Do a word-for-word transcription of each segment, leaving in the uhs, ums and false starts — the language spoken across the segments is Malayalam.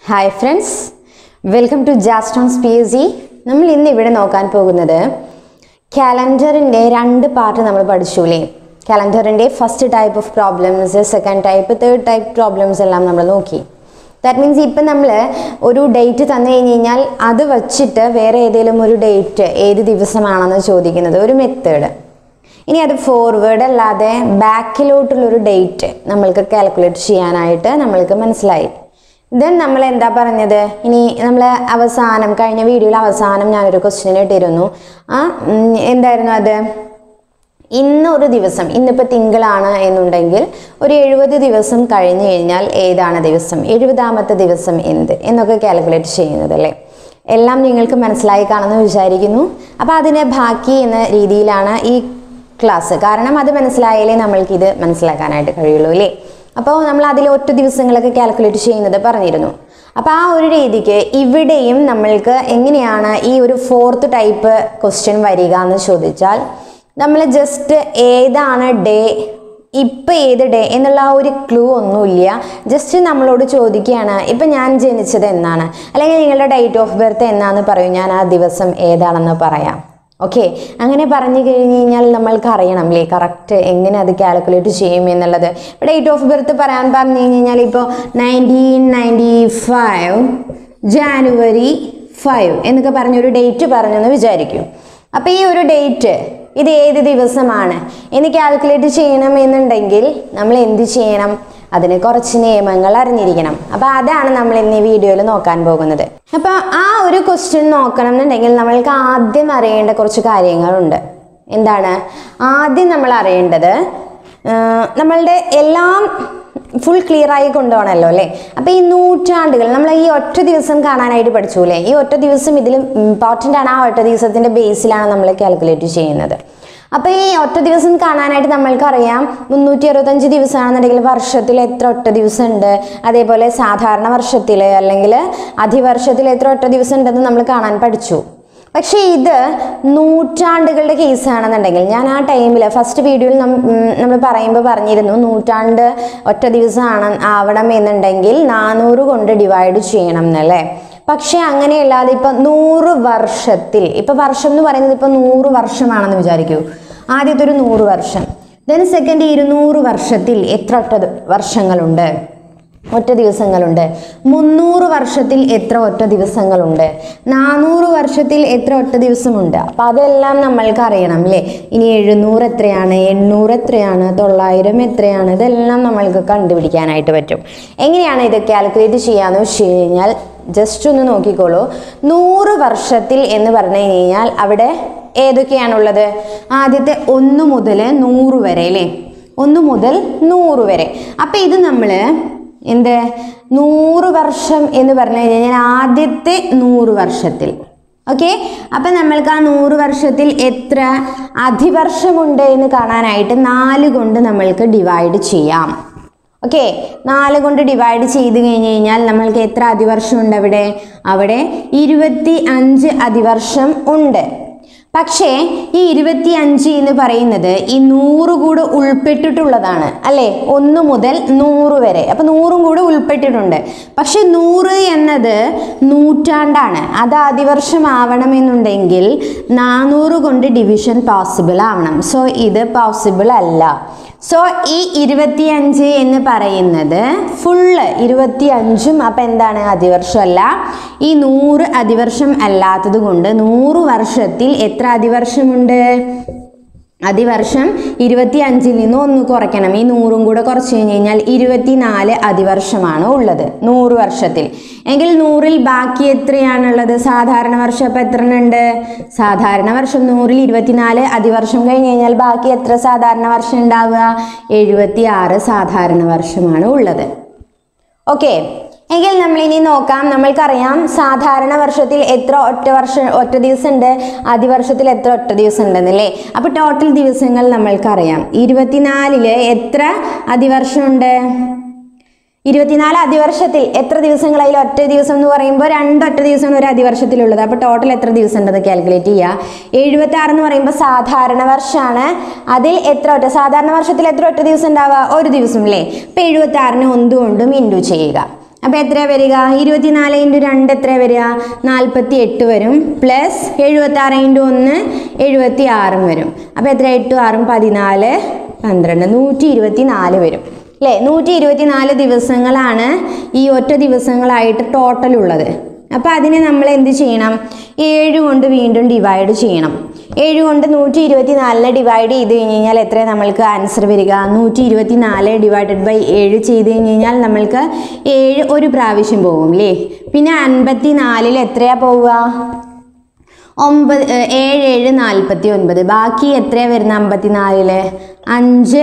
Hi friends, welcome to Jastonse P S C. നമ്മൾ ഇന്ന് ഇവിടെ നോക്കാൻ പോകുന്നത് കാലണ്ടറിന്റെ രണ്ട് പാർട്ട് നമ്മൾ പഠിച്ചുല്ലേ. കാലണ്ടറിന്റെ first type of problems, second type, third type problems എല്ലാം നമ്മൾ നോക്കി. ദാറ്റ് മീൻസ് ഇപ്പം നമ്മൾ ഒരു ഡേറ്റ് തന്നു കഴിഞ്ഞാൽ അത് വച്ചിട്ട് വേറെ ഏതെങ്കിലും ഒരു ഡേറ്റ് ഏത് ദിവസമാണെന്ന് ചോദിക്കുന്നത് ഒരു മെത്തേഡ്. ഇനി അത് ഫോർവേഡ് അല്ലാതെ ബാക്കിലോട്ടുള്ളൊരു ഡേറ്റ് നമ്മൾക്ക് കാൽക്കുലേറ്റ് ചെയ്യാനായിട്ട് നമ്മൾക്ക് മനസ്സിലായി. ദെൻ നമ്മൾ എന്താ പറഞ്ഞത്, ഇനി നമ്മൾ അവസാനം കഴിഞ്ഞ വീഡിയോയിൽ അവസാനം ഞാനൊരു ക്വസ്റ്റ്യൻ ഇട്ടിരുന്നു. ആ എന്തായിരുന്നു അത്, ഇന്നൊരു ദിവസം, ഇന്നിപ്പോൾ തിങ്കളാണ് എന്നുണ്ടെങ്കിൽ ഒരു എഴുപത് ദിവസം കഴിഞ്ഞ് കഴിഞ്ഞാൽ ഏതാണ് ദിവസം, എഴുപതാമത്തെ ദിവസം എന്ത് എന്നൊക്കെ കാൽക്കുലേറ്റ് ചെയ്യുന്നത് അല്ലേ. എല്ലാം നിങ്ങൾക്ക് മനസ്സിലായി കാണുമെന്ന് വിചാരിക്കുന്നു. അപ്പോൾ അതിനെ ബാക്കി എന്ന രീതിയിലാണ് ഈ ക്ലാസ്. കാരണം അത് മനസ്സിലായാലേ നമ്മൾക്കിത് മനസ്സിലാക്കാനായിട്ട് കഴിയുള്ളൂ അല്ലേ. അപ്പോൾ നമ്മൾ അതിൽ ഒറ്റ ദിവസങ്ങളൊക്കെ കാൽക്കുലേറ്റ് ചെയ്യുന്നത് പറഞ്ഞിരുന്നു. അപ്പോൾ ആ ഒരു രീതിക്ക് ഇവിടെയും നമ്മൾക്ക് എങ്ങനെയാണ് ഈ ഒരു ഫോർത്ത് ടൈപ്പ് ക്വസ്റ്റ്യൻ വരിക എന്ന് ചോദിച്ചാൽ, നമ്മൾ ജസ്റ്റ് ഏതാണ് ഡേ, ഇപ്പം ഏത് ഡേ എന്നുള്ള ആ ഒരു ക്ലൂ ഒന്നുമില്ല. ജസ്റ്റ് നമ്മളോട് ചോദിക്കുകയാണ്, ഇപ്പം ഞാൻ ജനിച്ചത് എന്നാണ്, അല്ലെങ്കിൽ നിങ്ങളുടെ ഡേറ്റ് ഓഫ് ബർത്ത് എന്നാന്ന് പറയും, ഞാൻ ആ ദിവസം ഏതാണെന്ന് പറയാം. ഓക്കെ, അങ്ങനെ പറഞ്ഞു കഴിഞ്ഞ് കഴിഞ്ഞാൽ നമ്മൾക്ക് അറിയണം അല്ലേ കറക്റ്റ് എങ്ങനെ അത് കാൽക്കുലേറ്റ് ചെയ്യും എന്നുള്ളത്. ഡേറ്റ് ഓഫ് ബർത്ത് പറയാൻ പറഞ്ഞു കഴിഞ്ഞാൽ ഇപ്പോൾ nineteen ninety five January five എന്നൊക്കെ പറഞ്ഞൊരു ഡേറ്റ് പറഞ്ഞെന്ന് വിചാരിക്കും. അപ്പോൾ ഈ ഒരു ഡേറ്റ് ഇത് ഏത് ദിവസമാണ് എന്ന് കാൽക്കുലേറ്റ് ചെയ്യണം എന്നുണ്ടെങ്കിൽ നമ്മൾ എന്ത് ചെയ്യണം, അതിന് കുറച്ച് നിയമങ്ങൾ അറിഞ്ഞിരിക്കണം. അപ്പോൾ അതാണ് നമ്മൾ ഇന്ന് ഈ വീഡിയോയിൽ നോക്കാൻ പോകുന്നത്. അപ്പോൾ ആ ഒരു ക്വസ്റ്റ്യൻ നോക്കണം എന്നുണ്ടെങ്കിൽ നമ്മൾക്ക് ആദ്യം അറിയേണ്ട കുറച്ച് കാര്യങ്ങളുണ്ട്. എന്താണ് ആദ്യം നമ്മൾ അറിയേണ്ടത്, നമ്മളുടെ എല്ലാം ഫുൾ ക്ലിയർ ആയി കൊണ്ടുപോകണമല്ലോ അല്ലേ. അപ്പോൾ ഈ നൂറ്റാണ്ടുകൾ നമ്മൾ ഈ ഒറ്റ ദിവസം കാണാനായിട്ട് പഠിച്ചു അല്ലേ. ഈ ഒറ്റ ദിവസം ഇതിൽ ഇമ്പോർട്ടൻ്റ് ആണ്. ആ ഒറ്റ ദിവസത്തിൻ്റെ ബേസിലാണ് നമ്മൾ കാൽക്കുലേറ്റ് ചെയ്യുന്നത്. അപ്പോൾ ഈ ഒറ്റ ദിവസം കാണാനായിട്ട് നമ്മൾക്കറിയാം മുന്നൂറ്റി അറുപത്തഞ്ച് ദിവസമാണെന്നുണ്ടെങ്കിൽ വർഷത്തിൽ എത്ര ഒറ്റ ദിവസം ഉണ്ട്, അതേപോലെ സാധാരണ വർഷത്തിൽ അല്ലെങ്കിൽ അതിവർഷത്തിൽ എത്ര ഒറ്റ ദിവസം ഉണ്ടെന്ന് നമ്മൾ കാണാൻ പഠിച്ചു. പക്ഷേ ഇത് നൂറ്റാണ്ടുകളുടെ കേസാണെന്നുണ്ടെങ്കിൽ, ഞാൻ ആ ടൈമിൽ ഫസ്റ്റ് വീഡിയോയിൽ നമ്മൾ പറയുമ്പോൾ പറഞ്ഞിരുന്നു നൂറ്റാണ്ട് ഒറ്റ ദിവസമാണ് ആവണം എന്നുണ്ടെങ്കിൽ നാനൂറ് കൊണ്ട് ഡിവൈഡ് ചെയ്യണം എന്നല്ലേ. പക്ഷെ അങ്ങനെയല്ലാതെ ഇപ്പം നൂറ് വർഷത്തിൽ, ഇപ്പം വർഷം എന്ന് പറയുന്നത് ഇപ്പം നൂറ് വർഷമാണെന്ന് വിചാരിക്കൂ. ആദ്യത്തെ ഒരു നൂറ് വർഷം, ദെൻ സെക്കൻഡ് ഇരുന്നൂറ് വർഷത്തിൽ എത്ര ഒറ്റ വർഷങ്ങളുണ്ട്, ഒറ്റ ദിവസങ്ങളുണ്ട്. മുന്നൂറ് വർഷത്തിൽ എത്ര ഒറ്റ ദിവസങ്ങളുണ്ട്, നാനൂറ് വർഷത്തിൽ എത്ര ഒറ്റ ദിവസമുണ്ട്. അപ്പം അതെല്ലാം നമ്മൾക്ക് അറിയണം അല്ലേ. ഇനി എഴുന്നൂറ് എത്രയാണ്, എണ്ണൂറ് എത്രയാണ്, തൊള്ളായിരം എത്രയാണ്, ഇതെല്ലാം നമ്മൾക്ക് കണ്ടുപിടിക്കാനായിട്ട് പറ്റും. എങ്ങനെയാണ് ഇത് കാൽക്കുലേറ്റ് ചെയ്യാന്ന് വെച്ച് കഴിഞ്ഞാൽ ജസ്റ്റ് ഒന്ന് നോക്കിക്കോളൂ. നൂറ് വർഷത്തിൽ എന്ന് പറഞ്ഞു കഴിഞ്ഞാൽ അവിടെ ഏതൊക്കെയാണുള്ളത്, ആദ്യത്തെ ഒന്ന് മുതൽ നൂറ് വരെ അല്ലേ, ഒന്ന് മുതൽ നൂറ് വരെ. അപ്പം ഇത് നമ്മൾ എന്ത് നൂറ് വർഷം എന്ന് പറഞ്ഞു കഴിഞ്ഞാൽ ആദ്യത്തെ നൂറ് വർഷത്തിൽ ഓക്കെ. അപ്പം നമ്മൾക്ക് ആ നൂറ് വർഷത്തിൽ എത്ര അതിവർഷമുണ്ട് എന്ന് കാണാനായിട്ട് നാല് കൊണ്ട് നമ്മൾക്ക് ഡിവൈഡ് ചെയ്യാം. ഓക്കെ, നാല് കൊണ്ട് ഡിവൈഡ് ചെയ്ത് കഴിഞ്ഞ് കഴിഞ്ഞാൽ നമ്മൾക്ക് എത്ര അതിവർഷം ഉണ്ട് അവിടെ, അവിടെ ഇരുപത്തി അഞ്ച് അതിവർഷം ഉണ്ട്. പക്ഷേ ഈ ഇരുപത്തി അഞ്ച് എന്ന് പറയുന്നത് ഈ നൂറ് കൂടെ ഉൾപ്പെട്ടിട്ടുള്ളതാണ് അല്ലേ, ഒന്ന് മുതൽ നൂറ് വരെ. അപ്പം നൂറും കൂടെ ഉൾപ്പെട്ടിട്ടുണ്ട്. പക്ഷെ നൂറ് എന്നത് നൂറ്റാണ്ടാണ്. അത് അതിവർഷം ആവണമെന്നുണ്ടെങ്കിൽ നാനൂറ് കൊണ്ട് ഡിവിഷൻ പോസിബിൾ ആവണം. സോ ഇത് പോസിബിൾ അല്ല. സോ ഈ ഇരുപത്തി അഞ്ച് എന്ന് പറയുന്നത് ഫുള്ള് ഇരുപത്തി അഞ്ചും അപ്പം എന്താണ് അതിവർഷമല്ല. ഈ നൂറ് അതിവർഷം അല്ലാത്തത് കൊണ്ട് നൂറ് വർഷത്തിൽ എത്ര അതിവർഷമുണ്ട്, അതിവർഷം ഇരുപത്തി അഞ്ചിൽ നിന്ന് ഒന്ന് കുറയ്ക്കണം. ഈ നൂറും കൂടെ കുറച്ച് കഴിഞ്ഞ് കഴിഞ്ഞാൽ ഇരുപത്തിനാല് അതിവർഷമാണ് ഉള്ളത് നൂറ് വർഷത്തിൽ. എങ്കിൽ നൂറിൽ ബാക്കി എത്രയാണുള്ളത്, സാധാരണ വർഷം. അപ്പം എത്ര ഉണ്ട് സാധാരണ വർഷം, നൂറിൽ ഇരുപത്തിനാല് അതിവർഷം കഴിഞ്ഞ് കഴിഞ്ഞാൽ ബാക്കി എത്ര സാധാരണ വർഷം ഉണ്ടാവുക, എഴുപത്തി ആറ് സാധാരണ വർഷമാണ് ഉള്ളത്. ഓക്കെ, എങ്കിൽ നമ്മൾ ഇനി നോക്കാം. നമ്മൾക്കറിയാം സാധാരണ വർഷത്തിൽ എത്ര ഒറ്റ വർഷം ഒറ്റ ദിവസം ഉണ്ട്, അതിവർഷത്തിൽ എത്ര ഒറ്റ ദിവസം ഉണ്ടെന്നല്ലേ. അപ്പോൾ ടോട്ടൽ ദിവസങ്ങൾ നമ്മൾക്കറിയാം. ഇരുപത്തിനാലില് എത്ര അതിവർഷമുണ്ട്, ഇരുപത്തിനാല് അതിവർഷത്തിൽ എത്ര ദിവസങ്ങളായാലും ഒറ്റ ദിവസം എന്ന് പറയുമ്പോൾ രണ്ട് ഒറ്റ ദിവസമാണ് ഒരു അതിവർഷത്തിലുള്ളത്. അപ്പോൾ ടോട്ടൽ എത്ര ദിവസം ഉണ്ടെന്ന് കാൽക്കുലേറ്റ് ചെയ്യുക. എഴുപത്തി ആറ് എന്ന് പറയുമ്പോൾ സാധാരണ വർഷമാണ്. അതിൽ എത്ര ഒറ്റ, സാധാരണ വർഷത്തിൽ എത്ര ഒറ്റ ദിവസം ഉണ്ടാവുക, ഒരു ദിവസം അല്ലേ. അപ്പോൾ എഴുപത്തി ആറിന് ഒന്നുകൊണ്ടും ഇൻറ്റു ചെയ്യുക. അപ്പോൾ എത്ര വരിക? ഇരുപത്തിനാല് ഇൻറ്റു രണ്ട് എത്ര വരിക? നാൽപ്പത്തി എട്ട് വരും. പ്ലസ് എഴുപത്താറ് ഇൻറ്റു ഒന്ന് എഴുപത്തി ആറും വരും. അപ്പോൾ എത്ര? എട്ടും ആറും പതിനാല്, പന്ത്രണ്ട്, നൂറ്റി ഇരുപത്തി നാല് വരും അല്ലേ? നൂറ്റി ഇരുപത്തി നാല് ദിവസങ്ങളാണ് ഈ ഒറ്റ ദിവസങ്ങളായിട്ട് ടോട്ടൽ ഉള്ളത്. അപ്പോൾ അതിനെ നമ്മൾ എന്ത് ചെയ്യണം? ഏഴ് കൊണ്ട് വീണ്ടും ഡിവൈഡ് ചെയ്യണം. ഏഴ് കൊണ്ട് നൂറ്റി ഇരുപത്തി നാലിനെ ഡിവൈഡ് ചെയ്ത് കഴിഞ്ഞ് കഴിഞ്ഞാൽ എത്ര നമ്മൾക്ക് ആൻസർ വരിക? നൂറ്റി ഇരുപത്തി നാല് ഡിവൈഡഡ് ബൈ ഏഴ് ചെയ്ത് കഴിഞ്ഞ് കഴിഞ്ഞാൽ നമ്മൾക്ക് ഏഴ് ഒരു പ്രാവശ്യം പോകും അല്ലേ? പിന്നെ അൻപത്തി നാലിൽ എത്രയാണ് പോവുക? ഒമ്പത്, ഏഴ് ഏഴ് നാൽപ്പത്തി ഒൻപത്. ബാക്കി എത്രയാണ് വരുന്നത്? അമ്പത്തി നാലില് അഞ്ച്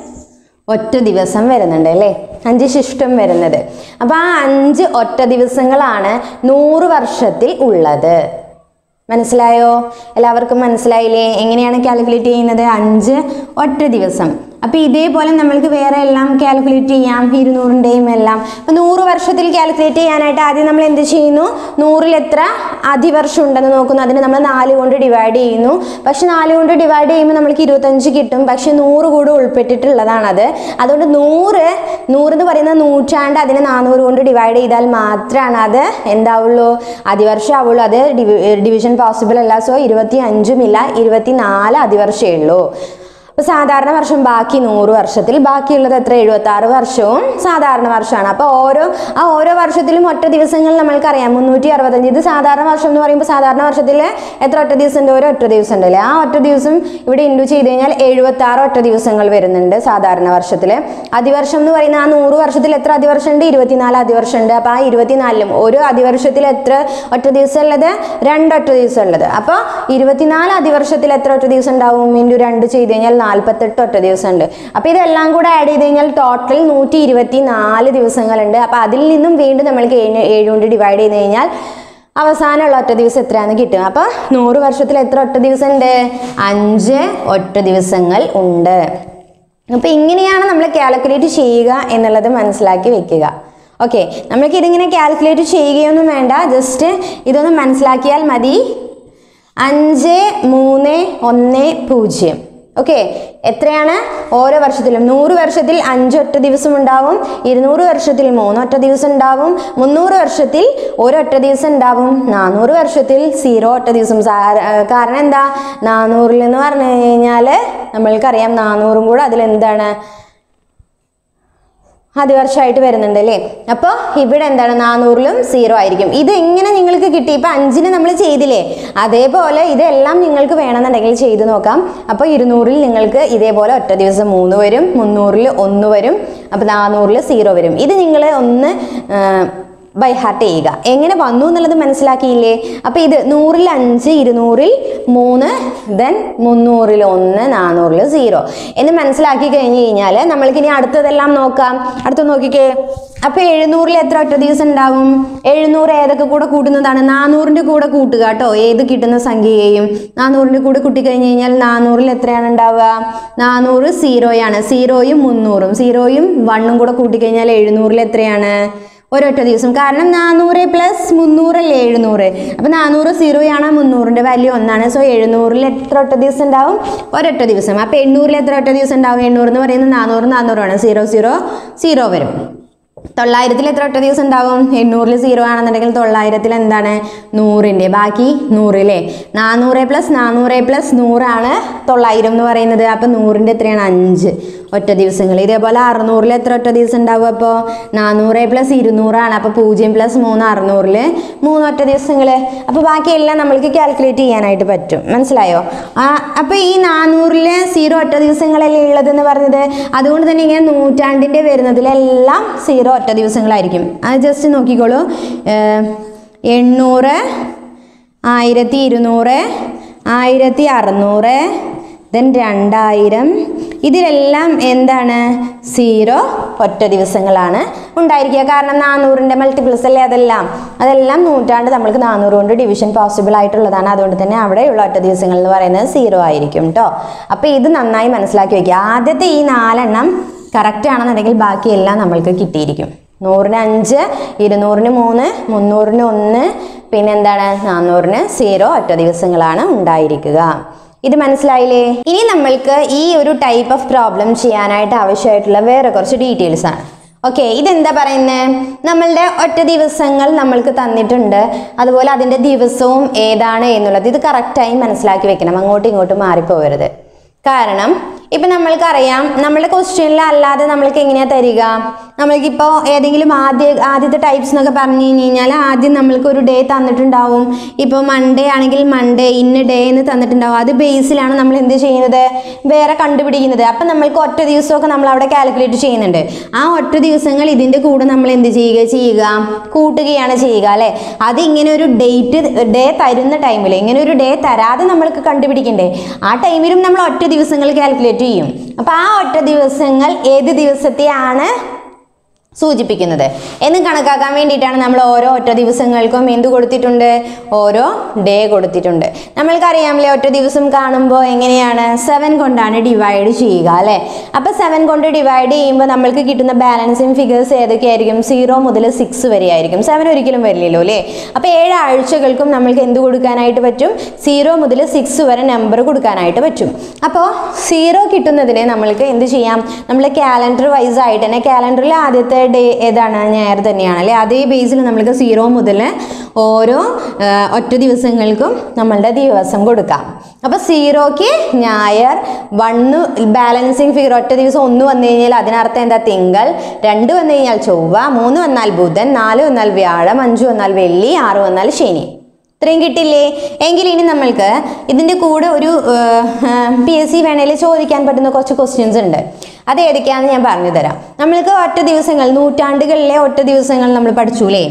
ഒറ്റ ദിവസം വരുന്നുണ്ട് അല്ലേ? അഞ്ച് ശിഷ്ടം വരുന്നത്. അപ്പോൾ ആ അഞ്ച് ഒറ്റ ദിവസങ്ങളാണ് നൂറ് വർഷത്തിൽ ഉള്ളത്. മനസ്സിലായോ? എല്ലാവർക്കും മനസ്സിലായില്ലേ? എങ്ങനെയാണ് കാൽക്കുലേറ്റ് ചെയ്യുന്നത്? അഞ്ച് ഒറ്റ ദിവസം. അപ്പോൾ ഇതേപോലെ നമ്മൾക്ക് വേറെ എല്ലാം കാൽക്കുലേറ്റ് ചെയ്യാം, ഇരുന്നൂറിൻ്റെയും എല്ലാം. അപ്പോൾ നൂറ് വർഷത്തിൽ കാൽക്കുലേറ്റ് ചെയ്യാനായിട്ട് ആദ്യം നമ്മൾ എന്ത് ചെയ്യുന്നു? നൂറിൽ എത്ര അതിവർഷം ഉണ്ടെന്ന് നോക്കുന്നു. അതിന് നമ്മൾ നാല് കൊണ്ട് ഡിവൈഡ് ചെയ്യുന്നു. പക്ഷെ നാല് കൊണ്ട് ഡിവൈഡ് ചെയ്യുമ്പോൾ നമ്മൾക്ക് ഇരുപത്തഞ്ച് കിട്ടും. പക്ഷെ നൂറ് കൂടെ ഉൾപ്പെട്ടിട്ടുള്ളതാണത്. അതുകൊണ്ട് നൂറ് നൂറ് എന്ന് പറയുന്ന നൂറ്റാണ്ട് അതിനെ നാനൂറ് കൊണ്ട് ഡിവൈഡ് ചെയ്താൽ മാത്രമാണ് അത് എന്താവുള്ളൂ? അതിവർഷം ആവുള്ളൂ. അത് ഡിവിഷൻ പോസിബിൾ അല്ല. സോ ഇരുപത്തി അഞ്ചും ഇല്ല, ഇരുപത്തി നാല് അതിവർഷമേ ഉള്ളൂ. അപ്പോൾ സാധാരണ വർഷം ബാക്കി നൂറ് വർഷത്തിൽ ബാക്കിയുള്ളത് എത്ര? എഴുപത്തി ആറ് വർഷവും സാധാരണ വർഷമാണ്. അപ്പോൾ ഓരോ ആ ഓരോ വർഷത്തിലും ഒറ്റ ദിവസങ്ങൾ നമ്മൾക്കറിയാം മുന്നൂറ്റി അറുപത്തഞ്ച്. ഇത് സാധാരണ വർഷം എന്ന് പറയുമ്പോൾ സാധാരണ വർഷത്തിൽ എത്ര ഒറ്റ ദിവസം ഉണ്ട്? ഒരു ഒറ്റ ദിവസം ഉണ്ടല്ലേ? ആ ഒറ്റ ദിവസം ഇവിടെ ഇൻഡു ചെയ്ത് കഴിഞ്ഞാൽ എഴുപത്തി ആറ് ഒറ്റ ദിവസങ്ങൾ വരുന്നുണ്ട് സാധാരണ വർഷത്തിൽ. അതിവർഷം എന്ന് പറയുന്ന ആ നൂറ് വർഷത്തിൽ എത്ര അതിവർഷം ഉണ്ട്? ഇരുപത്തിനാല് അതിവർഷം ഉണ്ട്. അപ്പോൾ ആ ഇരുപത്തിനാലിലും ഒരു അതിവർഷത്തിൽ എത്ര ഒറ്റ ദിവസം ഉള്ളത്? രണ്ടൊറ്റ ദിവസം ഉള്ളത്. അപ്പോൾ ഇരുപത്തിനാല് അതിവർഷത്തിൽ എത്ര ഒറ്റ ദിവസം ഉണ്ടാവും? ഇൻഡു രണ്ട് ചെയ്ത് കഴിഞ്ഞാൽ നാൽപ്പത്തെട്ട് ഒറ്റ ദിവസം ഉണ്ട്. അപ്പോൾ ഇതെല്ലാം കൂടെ ആഡ് ചെയ്ത് കഴിഞ്ഞാൽ ടോട്ടൽ നൂറ്റി ഇരുപത്തി നാല് ദിവസങ്ങളുണ്ട്. അപ്പോൾ അതിൽ നിന്നും വീണ്ടും നമ്മൾക്ക് ഏഴ് ഏഴ് കൊണ്ട് ഡിവൈഡ് ചെയ്ത് കഴിഞ്ഞാൽ അവസാനമുള്ള ഒറ്റ ദിവസം എത്രയാണെന്ന് കിട്ടും. അപ്പോൾ നൂറ് വർഷത്തിൽ എത്ര ഒറ്റ ദിവസം ഉണ്ട്? അഞ്ച് ഒറ്റ ദിവസങ്ങൾ ഉണ്ട്. അപ്പോൾ ഇങ്ങനെയാണ് നമ്മൾ കാൽക്കുലേറ്റ് ചെയ്യുക എന്നുള്ളത് മനസ്സിലാക്കി വെക്കുക. ഓക്കെ, നമ്മൾക്ക് ഇതിങ്ങനെ കാൽക്കുലേറ്റ് ചെയ്യുകയൊന്നും വേണ്ട, ജസ്റ്റ് ഇതൊന്ന് മനസ്സിലാക്കിയാൽ മതി. അഞ്ച് മൂന്ന് ഒന്ന് പൂജ്യം. ഓക്കെ, എത്രയാണ്? ഓരോ വർഷത്തിലും നൂറ് വർഷത്തിൽ അഞ്ചൊറ്റ ദിവസം ഉണ്ടാവും, ഇരുന്നൂറ് വർഷത്തിൽ മൂന്നൊറ്റ ദിവസം ഉണ്ടാവും, മുന്നൂറ് വർഷത്തിൽ ഒരൊറ്റ ദിവസം ഉണ്ടാവും, നാനൂറ് വർഷത്തിൽ സീറോ ഒറ്റ ദിവസം. കാരണം എന്താ? നാനൂറിൽ എന്ന് പറഞ്ഞു കഴിഞ്ഞാൽ നമ്മൾക്കറിയാം നാനൂറും കൂടെ അതിലെന്താണ്? അതിവർഷമായിട്ട് വരുന്നുണ്ട് അല്ലേ? അപ്പോൾ ഇവിടെ എന്താണ്? നാനൂറിലും സീറോ ആയിരിക്കും. ഇത് എങ്ങനെ നിങ്ങൾക്ക് കിട്ടി? ഇപ്പം അഞ്ചിന് നമ്മൾ ചെയ്തില്ലേ, അതേപോലെ ഇതെല്ലാം നിങ്ങൾക്ക് വേണമെന്നുണ്ടെങ്കിൽ ചെയ്ത് നോക്കാം. അപ്പോൾ ഇരുന്നൂറിൽ നിങ്ങൾക്ക് ഇതേപോലെ ഒറ്റ ദിവസം മൂന്ന് വരും, മുന്നൂറിൽ ഒന്ന് വരും, അപ്പോൾ നാനൂറിൽ സീറോ വരും. ഇത് നിങ്ങൾ ഒന്ന് ബൈ ഹാർട്ട് ചെയ്യുക. എങ്ങനെ വന്നു എന്നുള്ളത് മനസ്സിലാക്കിയില്ലേ? അപ്പോൾ ഇത് നൂറിൽ അഞ്ച്, ഇരുന്നൂറിൽ മൂന്ന്, ദെൻ മുന്നൂറിൽ ഒന്ന്, നാനൂറിൽ സീറോ എന്ന് മനസ്സിലാക്കി കഴിഞ്ഞ് കഴിഞ്ഞാൽ നമ്മൾക്കിനി അടുത്തതെല്ലാം നോക്കാം. അടുത്ത് നോക്കിക്കേ. അപ്പോൾ എഴുന്നൂറിൽ എത്ര ഒറ്റ ദിവസം ഉണ്ടാവും? എഴുന്നൂറ് ഏതൊക്കെ കൂടെ കൂട്ടുന്നതാണ്? നാനൂറിൻ്റെ കൂടെ കൂട്ടുക കേട്ടോ. ഏത് കിട്ടുന്ന സംഖ്യയെയും നാനൂറിൻ്റെ കൂടെ കൂട്ടിക്കഴിഞ്ഞ് കഴിഞ്ഞാൽ നാനൂറിൽ എത്രയാണ് ഉണ്ടാവുക? നാനൂറ് സീറോയാണ്. സീറോയും മുന്നൂറും സീറോയും വണ്ണും കൂടെ കൂട്ടിക്കഴിഞ്ഞാൽ എഴുന്നൂറിൽ എത്രയാണ്? ഒരൊറ്റ ദിവസം. കാരണം നാനൂറ് പ്ലസ് മുന്നൂറല്ലേ എഴുന്നൂറ്. അപ്പോൾ നാനൂറ് സീറോയാണ്, മുന്നൂറിൻ്റെ വാല്യൂ ഒന്നാണ്. സോ എഴുന്നൂറിൽ എത്ര ഒറ്റ ദിവസം ഉണ്ടാവും? ഒരൊറ്റ ദിവസം. അപ്പോൾ എണ്ണൂറിൽ എത്ര ഒറ്റ ദിവസം ഉണ്ടാവും? എണ്ണൂറ് എന്ന് പറയുന്നത് നാനൂറ് നാനൂറാണ്. സീറോ സീറോ സീറോ വരും. തൊള്ളായിരത്തിൽ എത്ര ഒറ്റ ദിവസം ഉണ്ടാവും? എണ്ണൂറിൽ സീറോ ആണെന്നുണ്ടെങ്കിൽ തൊള്ളായിരത്തിൽ എന്താണ്? നൂറിൻ്റെ ബാക്കി നൂറിലെ നാനൂറ് പ്ലസ് നാനൂറ് പ്ലസ് നൂറാണ് തൊള്ളായിരം എന്ന് പറയുന്നത്. അപ്പോൾ നൂറിൻ്റെ എത്രയാണ്? അഞ്ച് ഒറ്റ ദിവസങ്ങൾ. ഇതേപോലെ അറുന്നൂറിൽ എത്ര ഒറ്റ ദിവസം ഉണ്ടാവും? അപ്പോൾ നാനൂറ് പ്ലസ് ഇരുന്നൂറാണ്. അപ്പോൾ പൂജ്യം പ്ലസ് മൂന്ന് അറുന്നൂറിൽ മൂന്ന് ഒറ്റ ദിവസങ്ങൾ. അപ്പോൾ ബാക്കിയെല്ലാം നമ്മൾക്ക് കാൽക്കുലേറ്റ് ചെയ്യാനായിട്ട് പറ്റും. മനസ്സിലായോ? ആ അപ്പോൾ ഈ നാനൂറിൽ സീറോ ഒറ്റ ദിവസങ്ങളല്ലേ ഉള്ളതെന്ന് പറഞ്ഞത്. അതുകൊണ്ട് തന്നെ ഇങ്ങനെ നൂറ്റാണ്ടിൻ്റെ വരുന്നതിലെല്ലാം സീറോ ഒറ്റ ദിവസങ്ങളായിരിക്കും. അത് ജസ്റ്റ് നോക്കിക്കോളൂ. എണ്ണൂറ്, ആയിരത്തി ഇരുന്നൂറ്, ആയിരത്തി അറുന്നൂറ്, ദെൻ രണ്ടായിരം, ഇതിലെല്ലാം എന്താണ്? സീറോ ഒറ്റ ദിവസങ്ങളാണ് ഉണ്ടായിരിക്കുക. കാരണം നാനൂറിൻ്റെ മൾട്ടിപ്പിൾസ് അല്ലേ അതെല്ലാം. അതെല്ലാം നൂറ്റാണ്ട് നമ്മൾക്ക് നാനൂറ് കൊണ്ട് ഡിവിഷൻ പോസിബിൾ ആയിട്ടുള്ളതാണ്. അതുകൊണ്ട് തന്നെ അവിടെയുള്ള ഒറ്റ ദിവസങ്ങൾ എന്ന് പറയുന്നത് സീറോ ആയിരിക്കും കേട്ടോ. അപ്പോൾ ഇത് നന്നായി മനസ്സിലാക്കി വയ്ക്കുക. ആദ്യത്തെ ഈ നാലെണ്ണം കറക്റ്റ് ആണെന്നുണ്ടെങ്കിൽ ബാക്കിയെല്ലാം നമ്മൾക്ക് കിട്ടിയിരിക്കും. നൂറിന് അഞ്ച്, ഇരുന്നൂറിന് മൂന്ന്, മുന്നൂറിന് ഒന്ന്, പിന്നെന്താണ്? നാനൂറിന് സീറോ ഒറ്റ ദിവസങ്ങളാണ് ഉണ്ടായിരിക്കുക. ഇത് മനസ്സിലായില്ലേ? ഇനി നമ്മൾക്ക് ഈ ഒരു ടൈപ്പ് ഓഫ് പ്രോബ്ലം ചെയ്യാനായിട്ട് ആവശ്യമായിട്ടുള്ള വേറെ കുറച്ച് ഡീറ്റെയിൽസ് ആണ്. ഓക്കെ, ഇതെന്താ പറയുന്നത്? നമ്മളുടെ ഒറ്റ ദിവസങ്ങൾ നമ്മൾക്ക് തന്നിട്ടുണ്ട്, അതുപോലെ അതിൻ്റെ ദിവസവും ഏതാണ് എന്നുള്ളത് ഇത് കറക്റ്റായി മനസ്സിലാക്കി വെക്കണം, അങ്ങോട്ടും ഇങ്ങോട്ടും മാറിപ്പോകരുത്. കാരണം ഇപ്പം നമ്മൾക്കറിയാം നമ്മളുടെ ക്വസ്റ്റ്യനിൽ അല്ലാതെ നമ്മൾക്ക് എങ്ങനെയാണ് തരിക? നമ്മൾക്കിപ്പോൾ ഏതെങ്കിലും ആദ്യ ആദ്യത്തെ ടൈപ്സ് എന്നൊക്കെ പറഞ്ഞു കഴിഞ്ഞ് കഴിഞ്ഞാൽ ആദ്യം നമ്മൾക്ക് ഒരു ഡേ തന്നിട്ടുണ്ടാവും. ഇപ്പോൾ മൺഡേ ആണെങ്കിൽ മൺഡേ ഇന്ന ഡേ എന്ന് തന്നിട്ടുണ്ടാവും. അത് ബേസിലാണ് നമ്മൾ എന്ത് ചെയ്യുന്നത്? വേറെ കണ്ടുപിടിക്കുന്നത്. അപ്പം നമ്മൾക്ക് ഒറ്റ ദിവസമൊക്കെ നമ്മൾ അവിടെ കാൽക്കുലേറ്റ് ചെയ്യുന്നുണ്ട്. ആ ഒറ്റ ദിവസങ്ങൾ ഇതിൻ്റെ കൂടെ നമ്മൾ എന്ത് ചെയ്യുക ചെയ്യുക കൂട്ടുകയാണ് ചെയ്യുക അല്ലേ? അത് ഇങ്ങനെ ഒരു ഡേറ്റ് ഡേ തരുന്ന ടൈമിൽ ഇങ്ങനെ ഒരു ഡേ തരാതെ നമ്മൾക്ക് കണ്ടുപിടിക്കണ്ടേ? ആ ടൈമിലും നമ്മൾ ഒറ്റ ദിവസങ്ങൾ കാൽക്കുലേറ്റ് ചെയ്യും. അപ്പോൾ ആ ഒറ്റ ദിവസങ്ങൾ ഏത് ദിവസത്തെയാണ് സൂചിപ്പിക്കുന്നത് എന്ന് കണക്കാക്കാൻ വേണ്ടിയിട്ടാണ് നമ്മൾ ഓരോ ഒറ്റ ദിവസങ്ങൾക്കും എന്ത് കൊടുത്തിട്ടുണ്ട്? ഓരോ ഡേ കൊടുത്തിട്ടുണ്ട്. നമ്മൾക്കറിയാമല്ലേ ഒറ്റ ദിവസം കാണുമ്പോൾ എങ്ങനെയാണ്? സെവൻ കൊണ്ടാണ് ഡിവൈഡ് ചെയ്യുക അല്ലേ? അപ്പോൾ സെവൻ കൊണ്ട് ഡിവൈഡ് ചെയ്യുമ്പോൾ നമ്മൾക്ക് കിട്ടുന്ന ബാലൻസിങ് ഫിഗേഴ്സ് ഏതൊക്കെയായിരിക്കും? സീറോ മുതൽ സിക്സ് വരെ ആയിരിക്കും. സെവൻ ഒരിക്കലും വരില്ലല്ലോ അല്ലേ? അപ്പോൾ ഏഴ് ആഴ്ചകൾക്കും നമ്മൾക്ക് എന്ത് കൊടുക്കാനായിട്ട് പറ്റും? സീറോ മുതൽ സിക്സ് വരെ നമ്പർ കൊടുക്കാനായിട്ട് പറ്റും. അപ്പോൾ സീറോ കിട്ടുന്നതിന് നമ്മൾക്ക് എന്ത് ചെയ്യാം? നമ്മൾ കാലണ്ടർ വൈസ് ആയിട്ട് തന്നെ കാലണ്ടറിൽ ആദ്യത്തെ ഡേ ഏതാണ്? ഞായർ തന്നെയാണ് അല്ലേ? അതേ ബേസിൽ നമ്മൾക്ക് സീറോ മുതൽ ഓരോ ഒറ്റ ദിവസങ്ങൾക്കും നമ്മളുടെ ദിവസം കൊടുക്കാം. അപ്പോൾ സീറോക്ക് ഞായർ, വണ്ണ് ബാലൻസിങ് ഫിഗർ ഒറ്റ ദിവസം ഒന്ന് വന്നു കഴിഞ്ഞാൽ അതിനർത്ഥം എന്താ? തിങ്കൾ. രണ്ട് വന്നു കഴിഞ്ഞാൽ ചൊവ്വ, മൂന്ന് വന്നാൽ ബുധൻ, നാല് വന്നാൽ വ്യാഴം, അഞ്ച് വന്നാൽ വെള്ളി, ആറ് വന്നാൽ ശനി. ഇത്രയും കിട്ടില്ലേ? എങ്കിൽ ഇനി നമ്മൾക്ക് ഇതിൻ്റെ കൂടെ ഒരു പി എസ് സി വേണേൽ ചോദിക്കാൻ പറ്റുന്ന കുറച്ച് ക്വസ്റ്റ്യൻസ് ഉണ്ട്. അത് ഏതൊക്കെയാണെന്ന് ഞാൻ പറഞ്ഞു തരാം. നമ്മൾക്ക് ഒറ്റ ദിവസങ്ങൾ നൂറ്റാണ്ടുകളിലെ ഒറ്റ ദിവസങ്ങൾ നമ്മൾ പഠിച്ചൂലേ?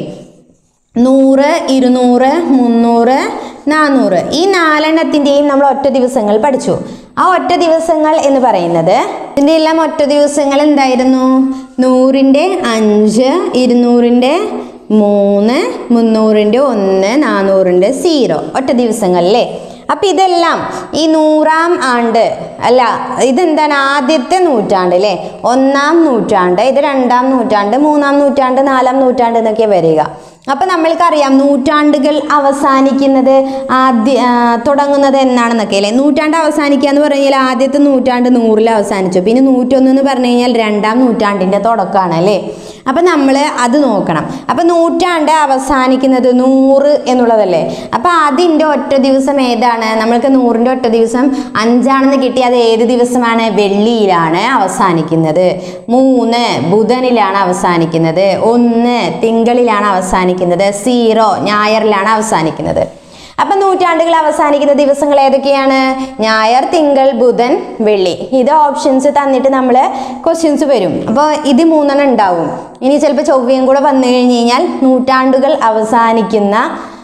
നൂറ്, ഇരുന്നൂറ്, മുന്നൂറ്, നാനൂറ്, ഈ നാലെണ്ണത്തിൻ്റെയും നമ്മൾ ഒറ്റ ദിവസങ്ങൾ പഠിച്ചു. ആ ഒറ്റ ദിവസങ്ങൾ എന്ന് പറയുന്നത് ഇതിൻ്റെ എല്ലാം ഒറ്റ ദിവസങ്ങൾ എന്തായിരുന്നു? നൂറിൻ്റെ അഞ്ച്, ഇരുന്നൂറിൻ്റെ മൂന്ന്, മുന്നൂറിൻ്റെ ഒന്ന്, നാനൂറിൻ്റെ സീറോ, ഒറ്റ ദിവസങ്ങളല്ലേ? അപ്പം ഇതെല്ലാം ഈ നൂറാം ആണ്ട് അല്ല, ഇതെന്താണ്? ആദ്യത്തെ നൂറ്റാണ്ട് അല്ലേ? ഒന്നാം നൂറ്റാണ്ട്, ഇത് രണ്ടാം നൂറ്റാണ്ട്, മൂന്നാം നൂറ്റാണ്ട്, നാലാം നൂറ്റാണ്ട് എന്നൊക്കെ വരിക. അപ്പം നമ്മൾക്കറിയാം നൂറ്റാണ്ടുകൾ അവസാനിക്കുന്നത് ആദ്യ തുടങ്ങുന്നത് എന്നാണെന്നൊക്കെ അല്ലേ? നൂറ്റാണ്ട് അവസാനിക്കുക എന്ന് പറഞ്ഞു കഴിഞ്ഞാൽ ആദ്യത്തെ നൂറ്റാണ്ട് നൂറിൽ അവസാനിച്ചു. പിന്നെ നൂറ്റൊന്ന് എന്ന് പറഞ്ഞു കഴിഞ്ഞാൽ രണ്ടാം നൂറ്റാണ്ടിൻ്റെ തുടക്കമാണ് അല്ലേ? അപ്പം നമ്മൾ അത് നോക്കണം. അപ്പം നൂറ്റാണ്ട് അവസാനിക്കുന്നത് നൂറ് എന്നുള്ളതല്ലേ? അപ്പം അതിൻ്റെ ഒറ്റ ദിവസം ഏതാണ്? നമ്മൾക്ക് നൂറിൻ്റെ ഒറ്റ ദിവസം അഞ്ചാണെന്ന് കിട്ടി. അത് ഏത് ദിവസമാണ്? വെള്ളിയിലാണ് അവസാനിക്കുന്നത്. മൂന്ന് ബുധനിലാണ് അവസാനിക്കുന്നത്. ഒന്ന് തിങ്കളിലാണ് അവസാനിക്കുന്നത്. സീറോ ഞായറിലാണ് അവസാനിക്കുന്നത്. അപ്പം നൂറ്റാണ്ടുകൾ അവസാനിക്കുന്ന ദിവസങ്ങൾ ഏതൊക്കെയാണ്? ഞായർ, തിങ്കൾ, ബുധൻ, വെള്ളി. ഇത് ഓപ്ഷൻസ് തന്നിട്ട് നമ്മൾ ക്വസ്റ്റ്യൻസ് വരും. അപ്പോൾ ഇത് മൂന്നെണ്ണം ഉണ്ടാവും. ഇനി ചിലപ്പോൾ ചൊവ്വയും കൂടെ വന്നു കഴിഞ്ഞ് കഴിഞ്ഞാൽ നൂറ്റാണ്ടുകൾ അവസാനിക്കുന്ന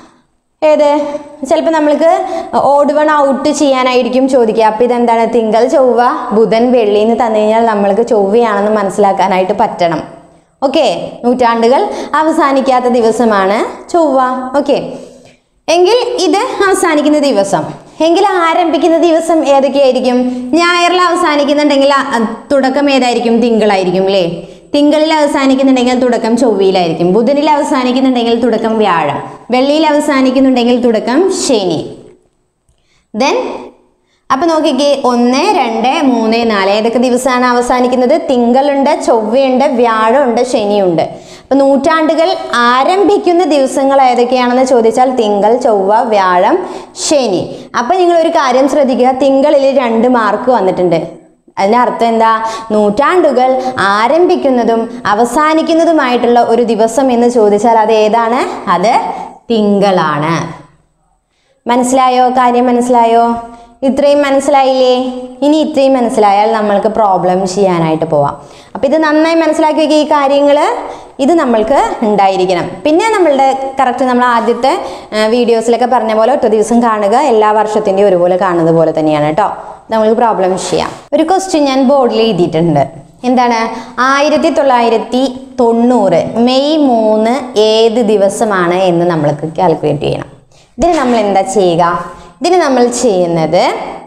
ഏത്? ചിലപ്പോൾ നമ്മൾക്ക് ഓഡ് വൺ ഔട്ട് ചെയ്യാനായിരിക്കും ചോദിക്കുക. അപ്പോൾ ഇതെന്താണ്? തിങ്കൾ, ചൊവ്വ, ബുധൻ, വെള്ളി എന്ന് തന്നു കഴിഞ്ഞാൽ നമ്മൾക്ക് ചൊവ്വയാണെന്ന് മനസ്സിലാക്കാനായിട്ട് പറ്റണം. ഓക്കെ, നൂറ്റാണ്ടുകൾ അവസാനിക്കാത്ത ദിവസമാണ് ചൊവ്വ. ഓക്കെ, എങ്കിൽ ഇത് അവസാനിക്കുന്ന ദിവസം. എങ്കിൽ ആരംഭിക്കുന്ന ദിവസം ഏതൊക്കെയായിരിക്കും? ഞായറിൽ അവസാനിക്കുന്നുണ്ടെങ്കിൽ തുടക്കം ഏതായിരിക്കും? തിങ്കളായിരിക്കും അല്ലേ? തിങ്കളിൽ അവസാനിക്കുന്നുണ്ടെങ്കിൽ തുടക്കം ചൊവ്വയിലായിരിക്കും. ബുധനിൽ അവസാനിക്കുന്നുണ്ടെങ്കിൽ തുടക്കം വ്യാഴം. വെള്ളിയിൽ അവസാനിക്കുന്നുണ്ടെങ്കിൽ തുടക്കം ശനി. ദെൻ അപ്പം നോക്കിക്കേ, ഒന്ന്, രണ്ട്, മൂന്ന്, നാല് ഏതൊക്കെ ദിവസമാണ് അവസാനിക്കുന്നത്? തിങ്കളുണ്ട്, ചൊവ്വയുണ്ട്, വ്യാഴമുണ്ട്, ശനിയുണ്ട്. അപ്പം നൂറ്റാണ്ടുകൾ ആരംഭിക്കുന്ന ദിവസങ്ങൾ ഏതൊക്കെയാണെന്ന് ചോദിച്ചാൽ തിങ്കൾ, ചൊവ്വ, വ്യാഴം, ശനി. അപ്പം നിങ്ങളൊരു കാര്യം ശ്രദ്ധിക്കുക, തിങ്കളിൽ രണ്ട് മാർക്ക് വന്നിട്ടുണ്ട്. അതിൻ്റെ അർത്ഥം എന്താ? നൂറ്റാണ്ടുകൾ ആരംഭിക്കുന്നതും അവസാനിക്കുന്നതുമായിട്ടുള്ള ഒരു ദിവസം എന്ന് ചോദിച്ചാൽ അത് ഏതാണ്? അത് തിങ്കളാണ്. മനസ്സിലായോ? കാര്യം മനസ്സിലായോ? ഇത്രയും മനസ്സിലായില്ലേ? ഇനി ഇത്രയും മനസ്സിലായാൽ നമ്മൾക്ക് പ്രോബ്ലം ചെയ്യാനായിട്ട് പോവാം. അപ്പം ഇത് നന്നായി മനസ്സിലാക്കി വയ്ക്കുക. ഈ കാര്യങ്ങൾ ഇത് നമ്മൾക്ക് ഉണ്ടായിരിക്കണം. പിന്നെ നമ്മളുടെ കറക്റ്റ് നമ്മൾ ആദ്യത്തെ വീഡിയോസിലൊക്കെ പറഞ്ഞ പോലെ ഒറ്റ ദിവസം കാണുക, എല്ലാ വർഷത്തിൻ്റെയും ഒരുപോലെ കാണുന്നത് പോലെ തന്നെയാണ് കേട്ടോ. നമുക്ക് പ്രോബ്ലം ചെയ്യാം. ഒരു ക്വസ്റ്റ്യൻ ഞാൻ ബോർഡിൽ എഴുതിയിട്ടുണ്ട്. എന്താണ്? ആയിരത്തി തൊള്ളായിരത്തി തൊണ്ണൂറ് മെയ് മൂന്ന് ഏത് ദിവസമാണ് എന്ന് നമ്മൾക്ക് കാൽക്കുലേറ്റ് ചെയ്യണം. ഇതിന് നമ്മൾ എന്താ ചെയ്യുക? ഇതിന് നമ്മൾ ചെയ്യുന്നത്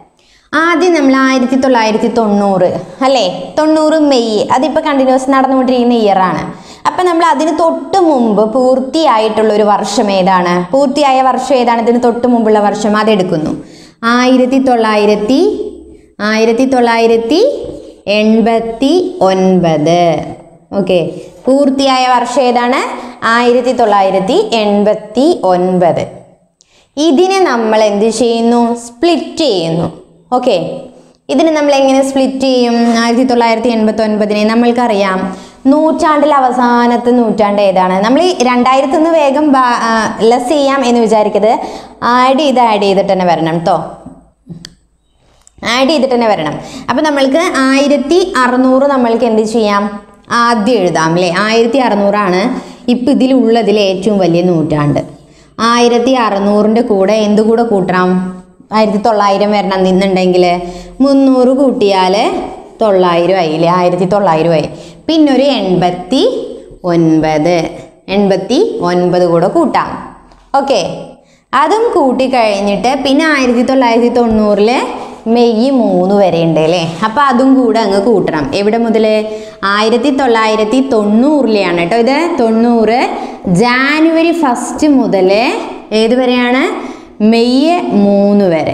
ആദ്യം നമ്മൾ ആയിരത്തി തൊള്ളായിരത്തി തൊണ്ണൂറ് അല്ലേ? തൊണ്ണൂറ് മെയ്, അതിപ്പോൾ കണ്ടിന്യൂസ് നടന്നുകൊണ്ടിരിക്കുന്ന ഇയറാണ്. അപ്പം നമ്മൾ അതിന് തൊട്ട് മുമ്പ് പൂർത്തിയായിട്ടുള്ള ഒരു വർഷം ഏതാണ്? പൂർത്തിയായ വർഷം ഏതാണ്? ഇതിന് തൊട്ട് മുമ്പുള്ള വർഷം അതെടുക്കുന്നു. ആയിരത്തി തൊള്ളായിരത്തി ആയിരത്തി തൊള്ളായിരത്തി എൺപത്തി ഒൻപത്. ഓക്കെ, പൂർത്തിയായ വർഷം ഏതാണ്? ആയിരത്തി തൊള്ളായിരത്തി എൺപത്തി ഒൻപത്. ഇതിനെ നമ്മൾ എന്ത് ചെയ്യുന്നു? സ്പ്ലിറ്റ് ചെയ്യുന്നു. ഓക്കെ, ഇതിനെ നമ്മൾ എങ്ങനെ സ്പ്ലിറ്റ് ചെയ്യും? ആയിരത്തി തൊള്ളായിരത്തി എൺപത്തി ഒൻപതിനെ നമ്മൾക്കറിയാം നൂറ്റാണ്ടിൽ അവസാനത്തെ നൂറ്റാണ്ട് ഏതാണ്? നമ്മൾ ഈ രണ്ടായിരത്തി നിന്ന് വേഗം ലെസ് ചെയ്യാം എന്ന് വിചാരിക്കരുത്. ആഡ് ചെയ്ത് ആഡ് ചെയ്തിട്ട് തന്നെ വരണം കേട്ടോ, ആഡ് ചെയ്തിട്ട് തന്നെ വരണം. അപ്പം നമ്മൾക്ക് ആയിരത്തി അറുന്നൂറ് നമ്മൾക്ക് എന്ത് ചെയ്യാം? ആദ്യം എഴുതാം അല്ലേ? ആയിരത്തി അറുന്നൂറാണ് ഇപ്പം ഇതിലുള്ളതിൽ ഏറ്റവും വലിയ നൂറ്റാണ്ട്. ആയിരത്തി അറുന്നൂറിൻ്റെ കൂടെ എന്ത് കൂടെ കൂട്ടണം? ആയിരത്തി തൊള്ളായിരം വരണം എന്നുണ്ടെങ്കിൽ മുന്നൂറ് കൂട്ടിയാൽ തൊള്ളായിരം ആയില്ലേ? ആയിരത്തി തൊള്ളായിരം ആയി. പിന്നെ ഒരു എൺപത്തി ഒൻപത് എൺപത്തി ഒൻപത് കൂടെ കൂട്ടാം. ഓക്കെ, അതും കൂട്ടി കഴിഞ്ഞിട്ട് പിന്നെ ആയിരത്തി തൊള്ളായിരത്തി തൊണ്ണൂറിൽ മെയ് മൂന്ന് വരെ ഉണ്ട് അല്ലേ? അപ്പം അതും കൂടെ അങ്ങ് കൂട്ടണം. എവിടെ മുതൽ? ആയിരത്തി തൊള്ളായിരത്തി തൊണ്ണൂറിലെയാണ് കേട്ടോ ഇത്. തൊണ്ണൂറ് ജാനുവരി ഫസ്റ്റ് മുതൽ ഏത് വരെയാണ്? മെയ് മൂന്ന് വരെ.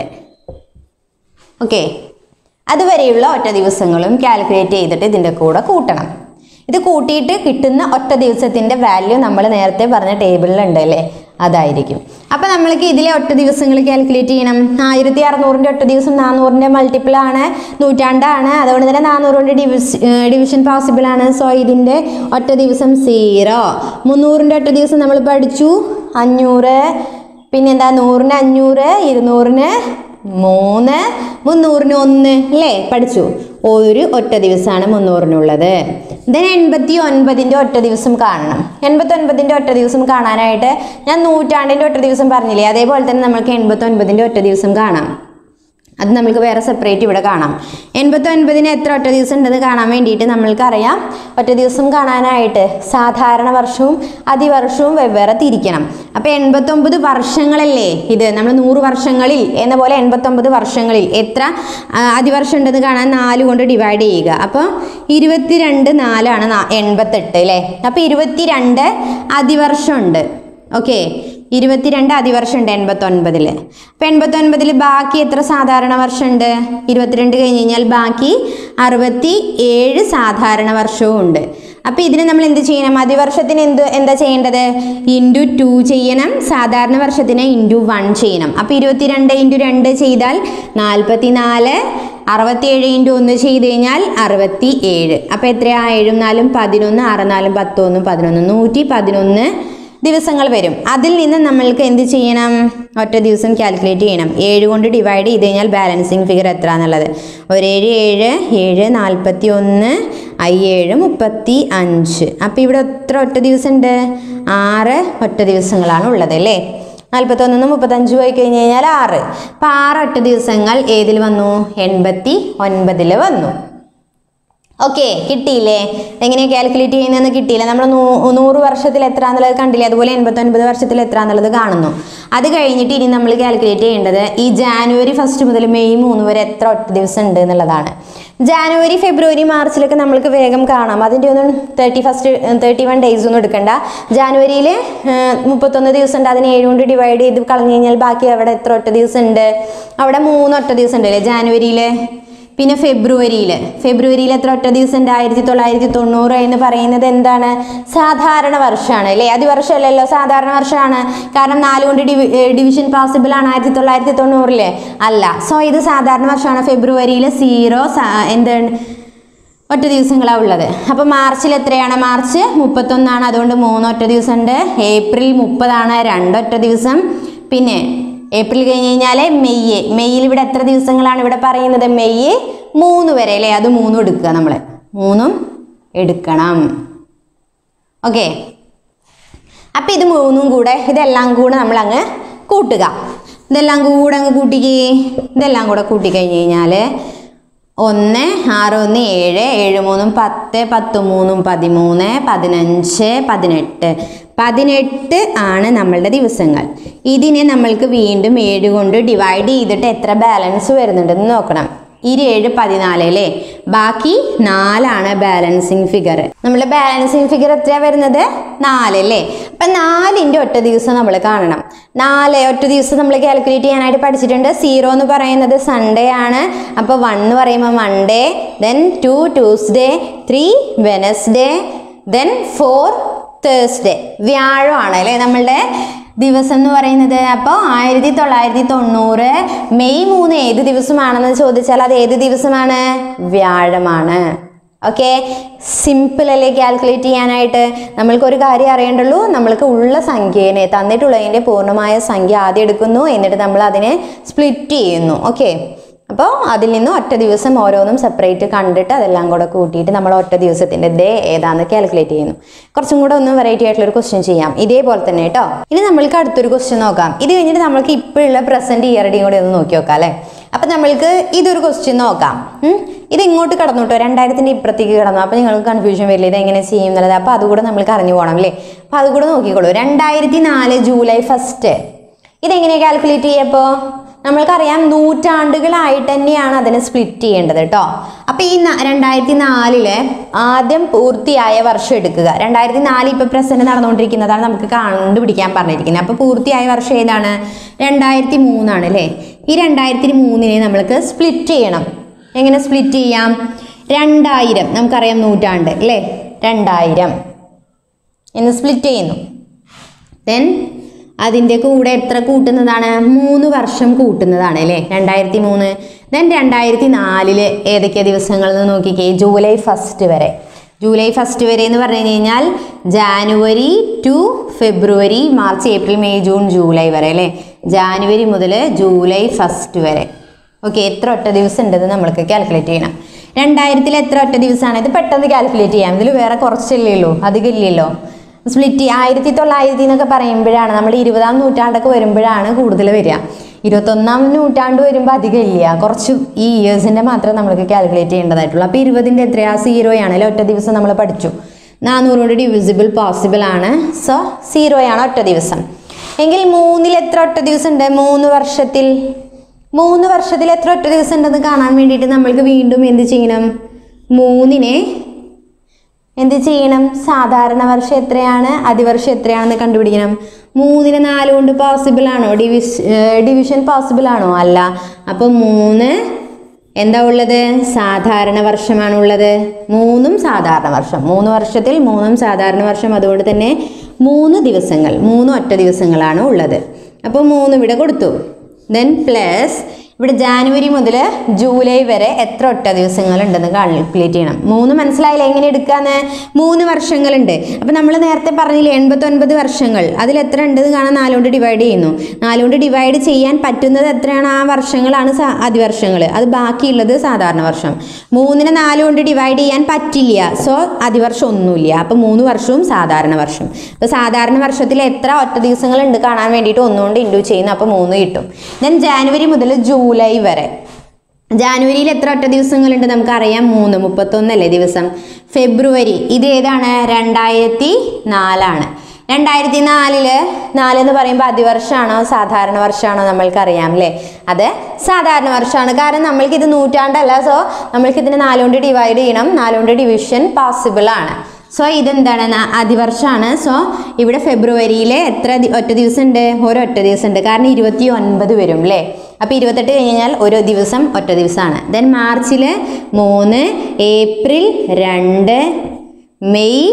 ഓക്കെ, അതുവരെയുള്ള ഒറ്റ ദിവസങ്ങളും കാൽക്കുലേറ്റ് ചെയ്തിട്ട് ഇതിൻ്റെ കൂടെ കൂട്ടണം. ഇത് കൂട്ടിയിട്ട് കിട്ടുന്ന ഒറ്റ ദിവസത്തിൻ്റെ വാല്യൂ നമ്മൾ നേരത്തെ പറഞ്ഞ ടേബിളിലുണ്ട് അല്ലേ? അതായിരിക്കും. അപ്പം നമ്മൾക്ക് ഇതിലെ ഒറ്റ ദിവസങ്ങൾ കാൽക്കുലേറ്റ് ചെയ്യണം. ആയിരത്തി അറുന്നൂറിൻ്റെ ഒറ്റ ദിവസം നാനൂറിൻ്റെ മൾട്ടിപ്പിൾ ആണ്, നൂറ്റാണ്ടാണ്. അതുകൊണ്ട് തന്നെ നാനൂറിൻ്റെ ഡിവിസ് ഡിവിഷൻ പോസിബിൾ ആണ്. സോ ഇതിൻ്റെ ഒറ്റ ദിവസം സീറോ. മുന്നൂറിൻ്റെ ഒറ്റ ദിവസം നമ്മൾ പഠിച്ചു അഞ്ഞൂറ്. പിന്നെന്താ? നൂറിന് അഞ്ഞൂറ്, ഇരുന്നൂറിന് മൂന്ന്, മുന്നൂറിന് ഒന്ന് അല്ലേ? പഠിച്ചു. ഒരു ഒറ്റ ദിവസമാണ് മുന്നൂറിനുള്ളത്. ദെൻ എൺപത്തി ഒൻപതിൻ്റെ ഒറ്റ ദിവസം കാണണം. എൺപത്തി ഒൻപതിൻ്റെ ഒറ്റ ദിവസം കാണാനായിട്ട് ഞാൻ നൂറ്റാണ്ടിൻ്റെ ഒറ്റ ദിവസം പറഞ്ഞില്ലേ? അതേപോലെ തന്നെ നമ്മൾക്ക് എൺപത്തി ഒൻപതിൻ്റെ ഒറ്റ ദിവസം കാണാം. അത് നമുക്ക് വേറെ സെപ്പറേറ്റ് ഇവിടെ കാണാം. എൺപത്തി ഒൻപതിന് എത്ര ഒറ്റ ദിവസം ഉണ്ടെന്ന് കാണാൻ വേണ്ടിയിട്ട് നമ്മൾക്കറിയാം ഒറ്റ ദിവസം കാണാനായിട്ട് സാധാരണ വർഷവും അതിവർഷവും വെവ്വേറെ തിരിക്കണം. അപ്പോൾ എൺപത്തൊമ്പത് വർഷങ്ങളല്ലേ ഇത്? നമ്മൾ നൂറ് വർഷങ്ങളിൽ എന്ന പോലെ എൺപത്തൊമ്പത് വർഷങ്ങളിൽ എത്ര അതിവർഷം ഉണ്ടെന്ന് കാണാൻ നാല് കൊണ്ട് ഡിവൈഡ് ചെയ്യുക. അപ്പോൾ ഇരുപത്തിരണ്ട് നാലാണ് എൺപത്തെട്ട് അല്ലേ? അപ്പോൾ ഇരുപത്തിരണ്ട് അതിവർഷമുണ്ട്. ഓക്കെ, ഇരുപത്തിരണ്ട് അതിവർഷം ഉണ്ട് എൺപത്തൊൻപതിൽ. അപ്പം എൺപത്തൊൻപതിൽ ബാക്കി എത്ര സാധാരണ വർഷമുണ്ട്? ഇരുപത്തിരണ്ട് കഴിഞ്ഞ് കഴിഞ്ഞാൽ ബാക്കി അറുപത്തി ഏഴ് സാധാരണ വർഷവും ഉണ്ട്. അപ്പം ഇതിന് നമ്മൾ എന്ത് ചെയ്യണം? അതിവർഷത്തിന് എന്ത് എന്താ ചെയ്യേണ്ടത്? ഇൻറ്റു ടു ചെയ്യണം. സാധാരണ വർഷത്തിന് ഇൻറ്റു വൺ ചെയ്യണം. അപ്പം ഇരുപത്തിരണ്ട് ഇൻറ്റു രണ്ട് ചെയ്താൽ നാൽപ്പത്തി നാല്. അറുപത്തിയേഴ് ഇൻറ്റു ഒന്ന് ചെയ്ത് കഴിഞ്ഞാൽ അറുപത്തി ഏഴ്. അപ്പം എത്രയാ? ഏഴും നാലും പതിനൊന്ന്, ആറ് നാലും പത്തൊന്നും പതിനൊന്ന്, നൂറ്റി പതിനൊന്ന് ദിവസങ്ങൾ വരും. അതിൽ നിന്ന് നമ്മൾക്ക് എന്ത് ചെയ്യണം? ഒറ്റ ദിവസം കാൽക്കുലേറ്റ് ചെയ്യണം. ഏഴ് കൊണ്ട് ഡിവൈഡ് ചെയ്ത് കഴിഞ്ഞാൽ ബാലൻസിങ് ഫിഗർ എത്ര എന്നുള്ളത്. ഒരേഴ് ഏഴ്, ഏഴ് നാൽപ്പത്തി ഒന്ന്, അയ്യേഴ് മുപ്പത്തി അഞ്ച്. അപ്പം ഇവിടെ എത്ര ഒറ്റ ദിവസം ഉണ്ട്? ആറ് ഒറ്റ ദിവസങ്ങളാണ് ഉള്ളത് അല്ലേ? നാൽപ്പത്തൊന്നിന്ന് മുപ്പത്തഞ്ച് പോയി കഴിഞ്ഞ് കഴിഞ്ഞാൽ ആറ്. അപ്പം ആറ് ഒറ്റ ദിവസങ്ങൾ ഏതിൽ വന്നു? എൺപത്തി ഒൻപതിൽ വന്നു. ഓക്കെ, കിട്ടിയില്ലേ? എങ്ങനെയാണ് കാൽക്കുലേറ്റ് ചെയ്യുന്നതെന്ന് കിട്ടിയില്ല. നമ്മൾ നൂ നൂറ് വർഷത്തിൽ എത്ര എന്നുള്ളത് കണ്ടില്ലേ? അതുപോലെ എൺപത്തൊൻപത് വർഷത്തിൽ എത്ര എന്നുള്ളത് കാണുന്നു. അത് കഴിഞ്ഞിട്ട് ഇനി നമ്മൾ കാൽക്കുലേറ്റ് ചെയ്യേണ്ടത് ഈ ജാനുവരി ഫസ്റ്റ് മുതൽ മെയ് മൂന്ന് വരെ എത്ര ഒറ്റ ദിവസം ഉണ്ട് എന്നുള്ളതാണ്. ജാനുവരി ഫെബ്രുവരി മാർച്ചിലൊക്കെ നമ്മൾക്ക് വേഗം കാണാം. അതിൻ്റെ ഒന്നും thirty first thirty one days ഒന്നും എടുക്കണ്ട. ജാനുവരിയിൽ മുപ്പത്തൊന്ന് ദിവസം ഉണ്ട്. അതിന് ഏഴ് കൊണ്ട് ഡിവൈഡ് ചെയ്ത് കളഞ്ഞു കഴിഞ്ഞാൽ ബാക്കി അവിടെ എത്ര ഒറ്റ ദിവസം ഉണ്ട്? അവിടെ മൂന്ന് ഒറ്റ ദിവസം ഉണ്ട് അല്ലേ ജാനുവരിയിൽ? പിന്നെ ഫെബ്രുവരിയിൽ ഫെബ്രുവരിയിൽ എത്ര ഒറ്റ ദിവസം ഉണ്ട്? ആയിരത്തി തൊള്ളായിരത്തി തൊണ്ണൂറ് എന്ന് പറയുന്നത് എന്താണ്? സാധാരണ വർഷമാണ് അല്ലേ? അതിവർഷമല്ലല്ലോ, സാധാരണ വർഷമാണ്. കാരണം നാല് കൊണ്ട് ഡിവി ഡിവിഷൻ പോസിബിൾ ആണ് ആയിരത്തി തൊള്ളായിരത്തി തൊണ്ണൂറില് അല്ല. സോ ഇത് സാധാരണ വർഷമാണ്. ഫെബ്രുവരിയിൽ സീറോ എന്താണ് ഒറ്റ ദിവസങ്ങളാണ് ഉള്ളത്. അപ്പോൾ മാർച്ചിൽ എത്രയാണ്? മാർച്ച് മുപ്പത്തൊന്നാണ്. അതുകൊണ്ട് മൂന്ന് ഒറ്റ ദിവസം ഉണ്ട്. ഏപ്രിൽ മുപ്പതാണ്, രണ്ടൊറ്റ ദിവസം. പിന്നെ ഏപ്രിൽ കഴിഞ്ഞ് കഴിഞ്ഞാൽ മെയ്. മെയ്യിൽ ഇവിടെ എത്ര ദിവസങ്ങളാണ് ഇവിടെ പറയുന്നത്? മെയ് മൂന്ന് വരെ അല്ലേ? അത് മൂന്നും എടുക്കുക, നമ്മൾ മൂന്നും എടുക്കണം. ഓക്കെ, അപ്പം ഇത് മൂന്നും കൂടെ ഇതെല്ലാം കൂടെ നമ്മൾ അങ്ങ് കൂട്ടുക. ഇതെല്ലാം കൂടെ അങ്ങ് കൂട്ടിക്കേ. ഇതെല്ലാം കൂടെ കൂട്ടിക്കഴിഞ്ഞ് കഴിഞ്ഞാൽ ഒന്ന് ആറ് ഒന്ന് ഏഴ്, ഏഴ് മൂന്നും പത്ത്, പത്ത് മൂന്നും പതിമൂന്ന്, പതിനഞ്ച്, പതിനെട്ട്. പതിനെട്ട് ആണ് നമ്മളുടെ ദിവസങ്ങൾ. ഇതിനെ നമ്മൾക്ക് വീണ്ടും ഏഴ് കൊണ്ട് ഡിവൈഡ് ചെയ്തിട്ട് എത്ര ബാലൻസ് വരുന്നുണ്ടെന്ന് നോക്കണം. ഇരുപേഴ് പതിനാല് അല്ലേ? ബാക്കി നാലാണ് ബാലൻസിങ് ഫിഗർ. നമ്മുടെ ബാലൻസിങ് ഫിഗർ എത്രയാണ് വരുന്നത്? നാല് അല്ലേ? അപ്പം നാലിൻ്റെ ഒറ്റ ദിവസം നമ്മൾ കാണണം. നാല് ഒറ്റ ദിവസം നമ്മൾ കാൽക്കുലേറ്റ് ചെയ്യാനായിട്ട് പഠിച്ചിട്ടുണ്ട്. സീറോ എന്ന് പറയുന്നത് സൺഡേ ആണ്. അപ്പോൾ വൺ എന്ന് പറയുമ്പോൾ Monday, then two Tuesday, three Wednesday, then four Thursday, വ്യാഴമാണ് അല്ലേ നമ്മളുടെ ദിവസം എന്ന് പറയുന്നത്. അപ്പോൾ ആയിരത്തി തൊള്ളായിരത്തി തൊണ്ണൂറ് മെയ് മൂന്ന് ഏത് ദിവസമാണെന്ന് ചോദിച്ചാൽ അത് ഏത് ദിവസമാണ്? വ്യാഴമാണ്. ഓക്കെ, സിമ്പിൾ അല്ലേ കാൽക്കുലേറ്റ് ചെയ്യാനായിട്ട്? നമ്മൾക്കൊരു കാര്യം അറിയേണ്ടുള്ളൂ, നമ്മൾക്ക് ഉള്ള സംഖ്യേനെ തന്നിട്ടുള്ളതിൻ്റെ പൂർണ്ണമായ സംഖ്യ ആദ്യം എടുക്കുന്നു, എന്നിട്ട് നമ്മൾ അതിനെ സ്പ്ലിറ്റ് ചെയ്യുന്നു. ഓക്കെ, അപ്പോൾ അതിൽ നിന്ന് ഒറ്റ ദിവസം ഓരോന്നും സെപ്പറേറ്റ് കണ്ടിട്ട് അതെല്ലാം കൂടെ കൂട്ടിയിട്ട് നമ്മൾ ഒറ്റ ദിവസത്തിൻ്റെ ഡേ ഏതാണെന്ന് കാൽക്കുലേറ്റ് ചെയ്യുന്നു. കുറച്ചും കൂടെ ഒന്ന് വെറൈറ്റി ആയിട്ടുള്ളൊരു ക്വസ്റ്റ്യൻ ചെയ്യാം ഇതേപോലെ തന്നെ കേട്ടോ. ഇനി നമ്മൾക്ക് അടുത്തൊരു ക്വസ്റ്റ്യൻ നോക്കാം. ഇത് കഴിഞ്ഞിട്ട് നമ്മൾക്ക് ഇപ്പോഴുള്ള പ്രസൻറ്റ് ഇയറുടെയും കൂടെ ഒന്ന് നോക്കി നോക്കാം അല്ലേ. അപ്പം നമ്മൾക്ക് ഇതൊരു ക്വസ്റ്റ്യൻ നോക്കാം. ഇത് ഇങ്ങോട്ട് കടന്നു കേട്ടോ, രണ്ടായിരത്തിൻ്റെ ഇപ്പുറത്തേക്ക് കടന്നു. അപ്പോൾ നിങ്ങൾക്ക് കൺഫ്യൂഷൻ വരില്ല ഇത് എങ്ങനെ ചെയ്യും എന്നുള്ളത്. അപ്പോൾ അതുകൂടെ നമ്മൾക്ക് അറിഞ്ഞു പോകണം അല്ലേ. അപ്പോൾ അതുകൂടെ നോക്കിക്കോളൂ. രണ്ടായിരത്തി നാല് ജൂലൈ ഫസ്റ്റ് ഇതെങ്ങനെയാണ് കാൽക്കുലേറ്റ് ചെയ്യുമ്പോൾ? നമ്മൾക്കറിയാം നൂറ്റാണ്ടുകളായിട്ട് തന്നെയാണ് അതിനെ സ്പ്ലിറ്റ് ചെയ്യേണ്ടത് കേട്ടോ. അപ്പോൾ ഈ രണ്ടായിരത്തി നാലില് ആദ്യം പൂർത്തിയായ വർഷം എടുക്കുക. രണ്ടായിരത്തി നാല് ഇപ്പോൾ പ്രസന്റ് നടന്നുകൊണ്ടിരിക്കുന്നതാണ് നമുക്ക് കണ്ടുപിടിക്കാൻ പറഞ്ഞിരിക്കുന്നത്. അപ്പോൾ പൂർത്തിയായ വർഷം ഏതാണ്? രണ്ടായിരത്തി മൂന്നാണ് അല്ലേ. ഈ രണ്ടായിരത്തി മൂന്നിനെ നമ്മൾക്ക് സ്പ്ലിറ്റ് ചെയ്യണം. എങ്ങനെ സ്പ്ലിറ്റ് ചെയ്യാം? രണ്ടായിരം നമുക്കറിയാം നൂറ്റാണ്ട് അല്ലേ, രണ്ടായിരം എന്ന് സ്പ്ലിറ്റ് ചെയ്യുന്നു. ദെൻ അതിൻ്റെ കൂടെ എത്ര കൂട്ടുന്നതാണ്? മൂന്ന് വർഷം കൂട്ടുന്നതാണ് അല്ലേ, രണ്ടായിരത്തി മൂന്ന്. ദെൻ രണ്ടായിരത്തി നാലില് ഏതൊക്കെ ദിവസങ്ങൾ എന്ന് നോക്കിക്കേ. ജൂലൈ ഫസ്റ്റ് വരെ. ജൂലൈ ഫസ്റ്റ് വരെ എന്ന് പറഞ്ഞു കഴിഞ്ഞാൽ January to February March April May June July വരെ അല്ലേ. ജാനുവരി മുതൽ ജൂലൈ ഫസ്റ്റ് വരെ. ഓക്കെ, എത്ര ഒറ്റ ദിവസം ഉണ്ടെന്ന് നമ്മൾക്ക് കാൽക്കുലേറ്റ് ചെയ്യണം. രണ്ടായിരത്തിൽ എത്ര ഒറ്റ ദിവസമാണ്? ഇത് പെട്ടെന്ന് കാൽക്കുലേറ്റ് ചെയ്യാം. ഇതിൽ വേറെ കുറച്ചില്ലേ ഉള്ളൂ, അധികം ഇല്ലല്ലോ. സ്പ്ലിറ്റ് ആയിരത്തി തൊള്ളായിരത്തി എന്നൊക്കെ പറയുമ്പോഴാണ് നമ്മൾ ഇരുപതാം നൂറ്റാണ്ടൊക്കെ വരുമ്പോഴാണ് കൂടുതൽ വരിക. ഇരുപത്തൊന്നാം നൂറ്റാണ്ട് വരുമ്പോൾ അധികം ഇല്ല, കുറച്ച് ഈ ഇയേഴ്സിൻ്റെ മാത്രം നമ്മൾക്ക് കാൽക്കുലേറ്റ് ചെയ്യേണ്ടതായിട്ടുള്ളൂ. അപ്പോൾ ഇരുപതിൻ്റെ എത്രയാ? സീറോയാണല്ലോ. ഒറ്റ ദിവസം നമ്മൾ പഠിച്ചു. നാനൂറ് കൊണ്ട് ഡിവിസിബിൾ പോസിബിൾ ആണ്. സോ സീറോയാണ് ഒറ്റ ദിവസം. എങ്കിൽ മൂന്നിൽ എത്ര ഒറ്റ ദിവസം ഉണ്ട്? മൂന്ന് വർഷത്തിൽ മൂന്ന് വർഷത്തിൽ എത്ര ഒറ്റ ദിവസം ഉണ്ടെന്ന് കാണാൻ വേണ്ടിയിട്ട് നമ്മൾക്ക് വീണ്ടും എന്ത് ചെയ്യണം? മൂന്നിനെ എന്ത് ചെയ്യണം? സാധാരണ വർഷം എത്രയാണ്, അതിവർഷം എത്രയാണെന്ന് കണ്ടുപിടിക്കണം. മൂന്നിന് നാല് കൊണ്ട് പോസിബിൾ ആണോ? ഡിവിഷ ഡിവിഷൻ പോസിബിൾ ആണോ? അല്ല. അപ്പോൾ മൂന്ന് എന്താ ഉള്ളത്? സാധാരണ വർഷമാണുള്ളത്. മൂന്നും സാധാരണ വർഷം. മൂന്ന് വർഷത്തിൽ മൂന്നും സാധാരണ വർഷം. അതുകൊണ്ട് തന്നെ മൂന്ന് ദിവസങ്ങൾ, മൂന്ന് ഒറ്റ ദിവസങ്ങളാണ് ഉള്ളത്. അപ്പോൾ മൂന്ന് ഇവിടെ കൊടുത്തു. ദെൻ പ്ലസ് ഇവിടെ ജാനുവരി മുതൽ ജൂലൈ വരെ എത്ര ഒറ്റ ദിവസങ്ങളുണ്ടെന്ന് കാൽക്കുലേറ്റ് ചെയ്യണം. മൂന്ന് മനസ്സിലായില്ല എങ്ങനെ എടുക്കാന്ന്? മൂന്ന് വർഷങ്ങളുണ്ട്. അപ്പം നമ്മൾ നേരത്തെ പറഞ്ഞില്ലേ എൺപത്തൊൻപത് വർഷങ്ങൾ. അതിൽ എത്ര ഉണ്ടെന്ന് കാണാൻ നാലുകൊണ്ട് ഡിവൈഡ് ചെയ്യുന്നു. നാലുകൊണ്ട് ഡിവൈഡ് ചെയ്യാൻ പറ്റുന്നത് എത്രയാണ്? ആ വർഷങ്ങളാണ് അതിവർഷങ്ങൾ. അത് ബാക്കിയുള്ളത് സാധാരണ വർഷം. മൂന്നിനെ നാലുകൊണ്ട് ഡിവൈഡ് ചെയ്യാൻ പറ്റില്ല. സോ അതിവർഷം ഒന്നുമില്ല. അപ്പം മൂന്ന് വർഷവും സാധാരണ വർഷം. അപ്പോൾ സാധാരണ വർഷത്തിൽ എത്ര ഒറ്റ ദിവസങ്ങളുണ്ട് കാണാൻ വേണ്ടിയിട്ട് ഒന്നുകൊണ്ട് ഇൻഡു ചെയ്യുന്നു. അപ്പോൾ മൂന്ന് കിട്ടും. ദെൻ ജാനുവരി മുതൽ ജൂലൈ വരെ. ജാനുവരിയിൽ എത്ര ഒറ്റ ദിവസങ്ങളുണ്ട് നമുക്കറിയാം? മൂന്ന്. മുപ്പത്തൊന്നല്ലേ ദിവസം. ഫെബ്രുവരി ഇത് ഏതാണ്? രണ്ടായിരത്തി നാലാണ്. രണ്ടായിരത്തി നാലില് നാലെന്ന് പറയുമ്പോൾ അതിവർഷമാണോ സാധാരണ വർഷമാണോ നമ്മൾക്കറിയാം അല്ലേ. അത് സാധാരണ വർഷമാണ്. കാരണം നമ്മൾക്കിത് നൂറ്റാണ്ടല്ല. സോ നമ്മൾക്കിതിനെ നാലുകൊണ്ട് ഡിവൈഡ് ചെയ്യണം. നാലുകൊണ്ട് ഡിവിഷൻ പോസിബിൾ ആണ്. സോ ഇതെന്താണ്? അതിവർഷമാണ്. സോ ഇവിടെ ഫെബ്രുവരിയിൽ എത്ര ഒറ്റ ദിവസം ഉണ്ട്? ഒരൊറ്റ ദിവസം ഉണ്ട്. കാരണം ഇരുപത്തി ഒൻപത് വരും അല്ലേ. അപ്പോൾ ഇരുപത്തെട്ട് കഴിഞ്ഞാൽ ഒരു ദിവസം ഒറ്റ ദിവസമാണ്. ദെൻ മാർച്ചിൽ മൂന്ന്, ഏപ്രിൽ രണ്ട്, മെയ്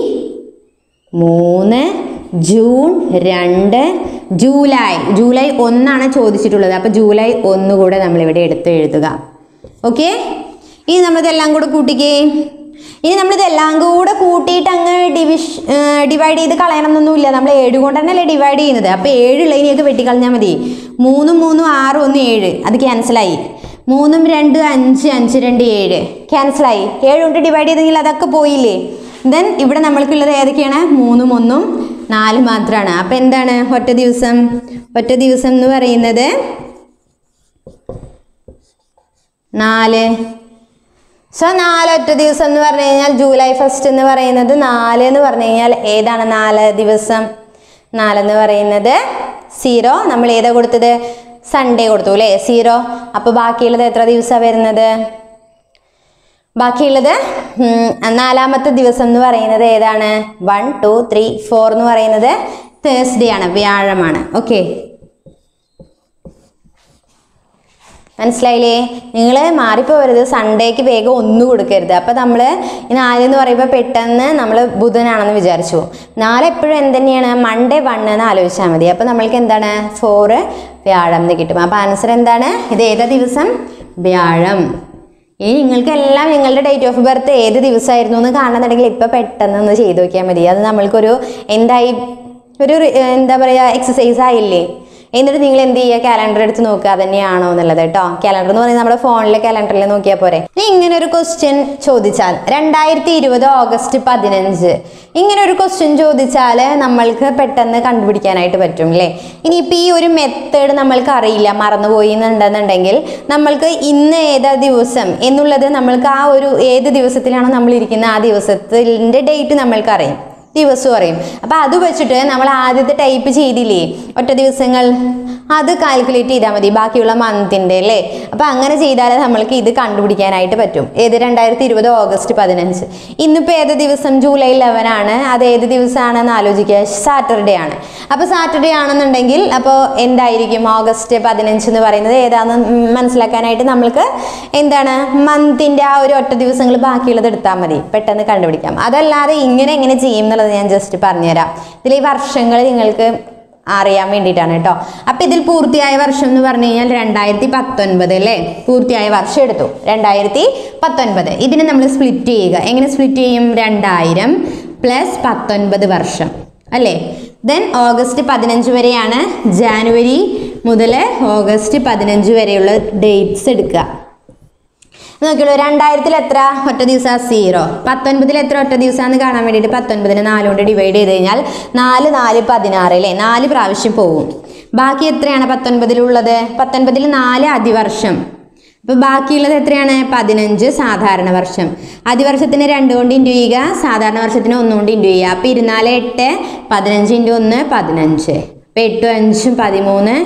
മൂന്ന്, ജൂൺ രണ്ട്, ജൂലൈ ജൂലൈ ഒന്നാണ് ചോദിച്ചിട്ടുള്ളത്. അപ്പോൾ ജൂലൈ ഒന്ന് കൂടെ നമ്മളിവിടെ എടുത്ത് എഴുതുക. ഓക്കെ, ഇനി നമ്മളിതെല്ലാം കൂടെ കൂട്ടിക്കേ. ഇനി നമ്മളിതെല്ലാം കൂടെ കൂട്ടിയിട്ട് അങ്ങ് ഡിവിഷ ഡിവൈഡ് ചെയ്ത് കളയണമെന്നൊന്നുമില്ല. നമ്മൾ ഏഴ് കൊണ്ട് തന്നെയല്ലേ ഡിവൈഡ് ചെയ്യുന്നത്. അപ്പോൾ ഏഴുള്ളതിനെയൊക്കെ വെട്ടിക്കളഞ്ഞാൽ മതി. മൂന്നും മൂന്നും ആറ്, ഒന്ന് ഏഴ്, അത് ക്യാൻസലായി. മൂന്നും രണ്ട് അഞ്ച്, അഞ്ച് രണ്ട് ഏഴ്, ക്യാൻസലായി. ഏഴ് കൊണ്ട് ഡിവൈഡ് ചെയ്തെങ്കിൽ അതൊക്കെ പോയില്ലേ. ദെൻ ഇവിടെ നമ്മൾക്കുള്ളത് ഏതൊക്കെയാണ്? മൂന്നും ഒന്നും നാല് മാത്രമാണ്. അപ്പം എന്താണ് ഒറ്റ ദിവസം? ഒറ്റ ദിവസം എന്ന് പറയുന്നത് നാല്. സോ നാലൊറ്റ ദിവസം എന്ന് പറഞ്ഞു കഴിഞ്ഞാൽ ജൂലൈ ഫസ്റ്റ് എന്ന് പറയുന്നത് നാല് എന്ന് പറഞ്ഞു കഴിഞ്ഞാൽ ഏതാണ് നാല് ദിവസം? നാലെന്ന് പറയുന്നത് സീറോ. നമ്മൾ ഏതാ കൊടുത്തത്? സൺഡേ കൊടുത്തു അല്ലേ, സീറോ. അപ്പോൾ ബാക്കിയുള്ളത് എത്ര ദിവസമാണ് വരുന്നത്? ബാക്കിയുള്ളത് നാലാമത്തെ ദിവസം എന്ന് പറയുന്നത് ഏതാണ്? വൺ ടു ത്രീ ഫോർ എന്ന് പറയുന്നത് തേഴ്സ്ഡേ ആണ്, വ്യാഴമാണ്. ഓക്കെ, മനസ്സിലായില്ലേ? നിങ്ങൾ മാറിപ്പോകരുത്, സൺഡേക്ക് വേഗം ഒന്നും കൊടുക്കരുത്. അപ്പോൾ നമ്മൾ ഈ നാലെന്ന് പറയുമ്പോൾ പെട്ടെന്ന് നമ്മൾ ബുധനാണെന്ന് വിചാരിച്ചു. നാളെ എപ്പോഴും എന്തുതന്നെയാണ്? മൺഡേ വൺ എന്ന് ആലോചിച്ചാൽ മതി. അപ്പോൾ നമ്മൾക്ക് എന്താണ്? ഫോറ് വ്യാഴം എന്ന് കിട്ടും. അപ്പോൾ ആൻസർ എന്താണ്? ഇത് ഏതാ ദിവസം? വ്യാഴം. ഇനി നിങ്ങൾക്കെല്ലാം നിങ്ങളുടെ ഡേറ്റ് ഓഫ് ബർത്ത് ഏത് ദിവസമായിരുന്നു എന്ന് കാണുന്നുണ്ടെങ്കിൽ ഇപ്പോൾ പെട്ടെന്ന് ഒന്ന് ചെയ്ത് നോക്കിയാൽ മതി. അത് നമ്മൾക്കൊരു എന്തായി ഒരു എന്താ പറയുക എക്സസൈസ് ആയില്ലേ? എന്നിട്ട് നിങ്ങൾ എന്ത് ചെയ്യുക? കാലണ്ടർ എടുത്ത് നോക്കുക തന്നെയാണോ എന്നുള്ളത് കേട്ടോ. കാലണ്ടർ എന്ന് പറയുന്നത് നമ്മുടെ ഫോണിലെ കാലണ്ടറിൽ നോക്കിയാൽ പോരെ. ഇനി ഇങ്ങനെ ഒരു ക്വസ്റ്റ്യൻ ചോദിച്ചാൽ രണ്ടായിരത്തി ഇരുപത് ഓഗസ്റ്റ് പതിനഞ്ച് ഇങ്ങനെ ഒരു ക്വസ്റ്റ്യൻ ചോദിച്ചാൽ നമ്മൾക്ക് പെട്ടെന്ന് കണ്ടുപിടിക്കാനായിട്ട് പറ്റും അല്ലേ? ഇനിയിപ്പോൾ ഈ ഒരു മെത്തേഡ് നമ്മൾക്ക് അറിയില്ല, മറന്നുപോയി എന്നുണ്ടെന്നുണ്ടെങ്കിൽ നമ്മൾക്ക് ഇന്ന് ഏതാ ദിവസം എന്നുള്ളത് നമ്മൾക്ക് ആ ഒരു ഏത് ദിവസത്തിലാണോ നമ്മൾ ഇരിക്കുന്നത് ആ ദിവസത്തിൻ്റെ ഡേറ്റ് നമ്മൾക്ക് അറിയാം, ദിവസവും അറിയും. അപ്പോൾ അത് വെച്ചിട്ട് നമ്മൾ ആദ്യത്തെ ടൈപ്പ് ചെയ്തില്ലേ ഒറ്റ ദിവസങ്ങൾ, അത് കാൽക്കുലേറ്റ് ചെയ്താൽ മതി ബാക്കിയുള്ള മന്തിൻ്റെ അല്ലേ. അപ്പോൾ അങ്ങനെ ചെയ്താൽ നമ്മൾക്ക് ഇത് കണ്ടുപിടിക്കാനായിട്ട് പറ്റും. ഏത്? രണ്ടായിരത്തി ഇരുപത് ഓഗസ്റ്റ് പതിനഞ്ച്. ഇന്നിപ്പോൾ ഏത് ദിവസം? ജൂലൈ ലെവൻ ആണ്. അത് ഏത് ദിവസമാണെന്ന് ആലോചിക്കുക. സാറ്റർഡേ ആണ്. അപ്പോൾ സാറ്റർഡേ ആണെന്നുണ്ടെങ്കിൽ അപ്പോൾ എന്തായിരിക്കും ഓഗസ്റ്റ് പതിനഞ്ച് എന്ന് പറയുന്നത് ഏതാണെന്ന് മനസ്സിലാക്കാനായിട്ട് നമ്മൾക്ക് എന്താണ് മന്തിൻ്റെ ആ ഒരു ഒറ്റ ദിവസങ്ങൾ ബാക്കിയുള്ളത് എടുത്താൽ മതി, പെട്ടെന്ന് കണ്ടുപിടിക്കാം. അതല്ലാതെ ഇങ്ങനെ എങ്ങനെ ചെയ്യും എന്നുള്ളത് ഞാൻ ജസ്റ്റ് പറഞ്ഞുതരാം. ഇതിൽ ഈ വർഷങ്ങൾ നിങ്ങൾക്ക് അറിയാൻ വേണ്ടിയിട്ടാണ് കേട്ടോ. അപ്പം ഇതിൽ പൂർത്തിയായ വർഷം എന്ന് പറഞ്ഞു കഴിഞ്ഞാൽ രണ്ടായിരത്തി പത്തൊൻപത് അല്ലേ? പൂർത്തിയായ വർഷം എടുത്തു രണ്ടായിരത്തി പത്തൊൻപത്. ഇതിനെ നമ്മൾ സ്പ്ലിറ്റ് ചെയ്യുക. എങ്ങനെ സ്പ്ലിറ്റ് ചെയ്യും? രണ്ടായിരം പ്ലസ് പത്തൊൻപത് വർഷം അല്ലേ? ദെൻ ഓഗസ്റ്റ് പതിനഞ്ച് വരെയാണ്. ജാനുവരി മുതൽ ഓഗസ്റ്റ് പതിനഞ്ച് വരെയുള്ള ഡേറ്റ്സ് എടുക്കുക. നോക്കിയുള്ളൂ, രണ്ടായിരത്തിൽ എത്ര ഒറ്റ ദിവസം? സീറോ. പത്തൊൻപതിൽ എത്ര ഒറ്റ ദിവസമാണെന്ന് കാണാൻ വേണ്ടിയിട്ട് പത്തൊൻപതിനെ നാല് കൊണ്ട് ഡിവൈഡ് ചെയ്ത് കഴിഞ്ഞാൽ നാല് നാല് പതിനാറ് അല്ലേ? നാല് പ്രാവശ്യം പോവും. ബാക്കി എത്രയാണ് പത്തൊൻപതിലുള്ളത്? പത്തൊൻപതിൽ നാല് അതിവർഷം. അപ്പോൾ ബാക്കിയുള്ളത് എത്രയാണ്? പതിനഞ്ച് സാധാരണ വർഷം. അതിവർഷത്തിന് രണ്ട് കൊണ്ട് ഇൻറ്റു ചെയ്യുക, സാധാരണ വർഷത്തിന് ഒന്നുകൊണ്ട് ഇൻറ്റു ചെയ്യുക. അപ്പോൾ ഇരുന്നാല് എട്ട് പതിനഞ്ച് ഇൻറ്റു ഒന്ന് പതിനഞ്ച്. അപ്പോൾ എട്ടും അഞ്ചും പതിമൂന്ന്.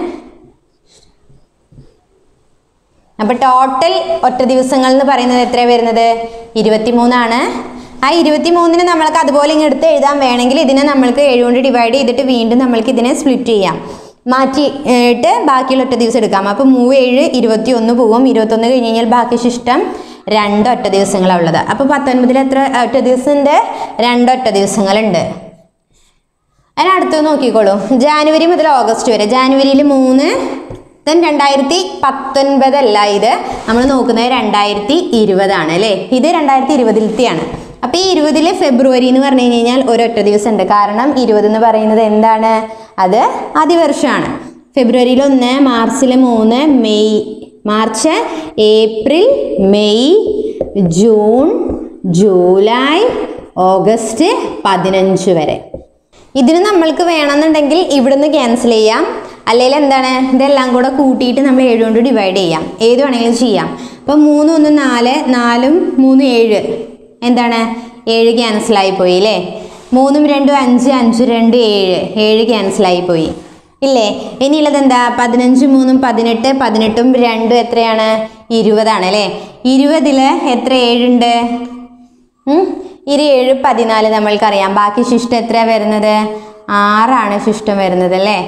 അപ്പോൾ ടോട്ടൽ ഒറ്റ ദിവസങ്ങൾ എന്ന് പറയുന്നത് എത്രയാണ് വരുന്നത്? ഇരുപത്തി മൂന്നാണ്. ആ ഇരുപത്തി മൂന്നിന് നമ്മൾക്ക് അതുപോലെ ഇങ്ങ് എടുത്ത് എഴുതാൻ വേണമെങ്കിൽ ഇതിനെ നമ്മൾക്ക് ഏഴ് കൊണ്ട് ഡിവൈഡ് ചെയ്തിട്ട് വീണ്ടും നമ്മൾക്ക് ഇതിനെ സ്പ്ലിറ്റ് ചെയ്യാം, മാറ്റിയിട്ട് ബാക്കിയുള്ള ഒറ്റ ദിവസം എടുക്കാം. അപ്പോൾ മൂന്ന് ഏഴ് ഇരുപത്തി ഒന്ന് പോവും. ഇരുപത്തൊന്ന് കഴിഞ്ഞ് കഴിഞ്ഞാൽ ബാക്കി ശിഷ്ടം രണ്ട് ഒറ്റ ദിവസങ്ങളാണ് ഉള്ളത്. അപ്പോൾ പത്തൊൻപതിൽ എത്ര ഒറ്റ ദിവസമുണ്ട്? രണ്ട് ഒറ്റ ദിവസങ്ങളുണ്ട്. അതിനടുത്ത് നോക്കിക്കോളൂ, ജാനുവരി മുതൽ ഓഗസ്റ്റ് വരെ. ജാനുവരിയിൽ മൂന്ന്. ദെൻ രണ്ടായിരത്തി പത്തൊൻപതല്ല ഇത്, നമ്മൾ നോക്കുന്നത് രണ്ടായിരത്തി ഇരുപതാണ് അല്ലേ? ഇത് രണ്ടായിരത്തി ഇരുപതിലത്തെയാണ്. അപ്പോൾ ഈ ഇരുപതിൽ ഫെബ്രുവരി എന്ന് പറഞ്ഞു കഴിഞ്ഞാൽ ഒരൊറ്റ ദിവസം ഉണ്ട്. കാരണം ഇരുപത് എന്ന് പറയുന്നത് എന്താണ്? അത് അതിവർഷമാണ്. ഫെബ്രുവരിയിൽ ഒന്ന്, മാർച്ചിൽ മൂന്ന്, May March April May June July August പതിനഞ്ച് വരെ. ഇതിന് നമ്മൾക്ക് വേണമെന്നുണ്ടെങ്കിൽ ഇവിടുന്ന് ക്യാൻസൽ ചെയ്യാം, അല്ലെങ്കിൽ എന്താണ് ഇതെല്ലാം കൂടെ കൂട്ടിയിട്ട് നമ്മൾ ഏഴ് കൊണ്ട് ഡിവൈഡ് ചെയ്യാം, ഏത് വേണമെങ്കിലും ചെയ്യാം. അപ്പം മൂന്ന് ഒന്ന് നാല്, നാലും മൂന്ന് ഏഴ്, എന്താണ് ഏഴ് ക്യാൻസലായി പോയി അല്ലേ? മൂന്നും രണ്ടും അഞ്ച്, അഞ്ച് രണ്ട് ഏഴ്, ഏഴ് ക്യാൻസലായി പോയി ഇല്ലേ? ഇനിയുള്ളത് എന്താ? പതിനഞ്ച് മൂന്നും പതിനെട്ട്, പതിനെട്ടും രണ്ടും എത്രയാണ്? ഇരുപതാണ് അല്ലേ? ഇരുപതിൽ എത്ര ഏഴുണ്ട്? ഇരു ഏഴ് പതിനാല് നമ്മൾക്കറിയാം. ബാക്കി ശിഷ്ടം എത്രയാണ് വരുന്നത്? ആറാണ് ശിഷ്ടം വരുന്നത് അല്ലേ?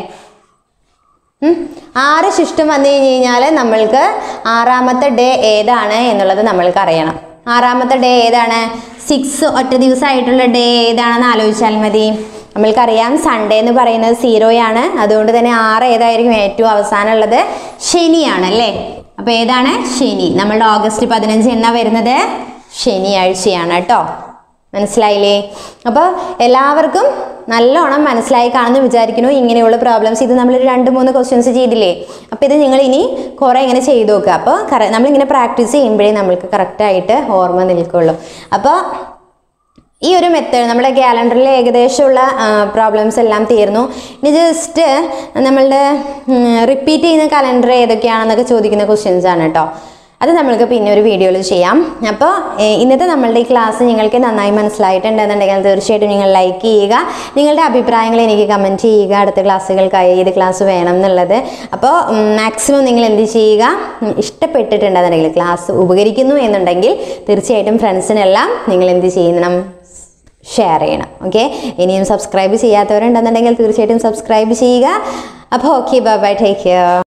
ആറ് ശിഷ്ടം വന്നു കഴിഞ്ഞ് കഴിഞ്ഞാൽ നമ്മൾക്ക് ആറാമത്തെ ഡേ ഏതാണ് എന്നുള്ളത് നമ്മൾക്ക് അറിയണം. ആറാമത്തെ ഡേ ഏതാണ്? സിക്സ് ഒറ്റ ദിവസമായിട്ടുള്ള ഡേ ഏതാണെന്ന് ആലോചിച്ചാൽ മതി. നമ്മൾക്കറിയാം സൺഡേ എന്ന് പറയുന്നത് സീറോയാണ്. അതുകൊണ്ട് തന്നെ ആറ് ഏതായിരിക്കും? ഏറ്റവും അവസാനം ഉള്ളത് ശനിയാണ് അല്ലേ? അപ്പോൾ ഏതാണ്? ശനി. നമ്മളുടെ ഓഗസ്റ്റ് പതിനഞ്ച് എന്നാ വരുന്നത്? ശനിയാഴ്ചയാണ് കേട്ടോ. മനസ്സിലായില്ലേ? അപ്പോൾ എല്ലാവർക്കും നല്ലോണം മനസ്സിലായി കാണുമെന്ന് വിചാരിക്കുന്നു. ഇങ്ങനെയുള്ള പ്രോബ്ലംസ് ഇത് നമ്മൾ രണ്ട് മൂന്ന് ക്വസ്റ്റ്യൻസ് ചെയ്തില്ലേ? അപ്പോൾ ഇത് നിങ്ങൾ ഇനി കുറേ ഇങ്ങനെ ചെയ്ത് നോക്കുക. അപ്പോൾ കറ നമ്മളിങ്ങനെ പ്രാക്ടീസ് ചെയ്യുമ്പോഴേ നമ്മൾക്ക് കറക്റ്റായിട്ട് ഓർമ്മ നിൽക്കുള്ളൂ. അപ്പോൾ ഈ ഒരു മെത്തേഡ് നമ്മുടെ ക്യാലണ്ടറിൽ ഏകദേശമുള്ള പ്രോബ്ലംസ് എല്ലാം തീർന്നു. ഇനി ജസ്റ്റ് നമ്മളുടെ റിപ്പീറ്റ് ചെയ്യുന്ന കലണ്ടർ ഏതൊക്കെയാണെന്നൊക്കെ ചോദിക്കുന്ന ക്വസ്റ്റ്യൻസ് ആണ് കേട്ടോ. അത് നമ്മൾക്ക് പിന്നെ ഒരു വീഡിയോയിൽ ചെയ്യാം. അപ്പോൾ ഇന്നത്തെ നമ്മളുടെ ഈ ക്ലാസ് നിങ്ങൾക്ക് നന്നായി മനസ്സിലായിട്ടുണ്ടെന്നുണ്ടെങ്കിൽ തീർച്ചയായിട്ടും നിങ്ങൾ ലൈക്ക് ചെയ്യുക. നിങ്ങളുടെ അഭിപ്രായങ്ങൾ എനിക്ക് കമൻറ്റ് ചെയ്യുക. അടുത്ത ക്ലാസ്സുകൾക്കായി ഏത് ക്ലാസ് വേണം എന്നുള്ളത്. അപ്പോൾ മാക്സിമം നിങ്ങൾ എന്ത് ചെയ്യുക, ഇഷ്ടപ്പെട്ടിട്ടുണ്ടെന്നുണ്ടെങ്കിൽ ക്ലാസ് ഉപകരിക്കുന്നു എന്നുണ്ടെങ്കിൽ തീർച്ചയായിട്ടും ഫ്രണ്ട്സിനെല്ലാം നിങ്ങൾ എന്ത് ചെയ്യണം, ഷെയർ ചെയ്യണം. ഓക്കെ, ഇനിയും സബ്സ്ക്രൈബ് ചെയ്യാത്തവരുണ്ടെന്നുണ്ടെങ്കിൽ തീർച്ചയായിട്ടും സബ്സ്ക്രൈബ് ചെയ്യുക. അപ്പോൾ okay, bye bye, take care.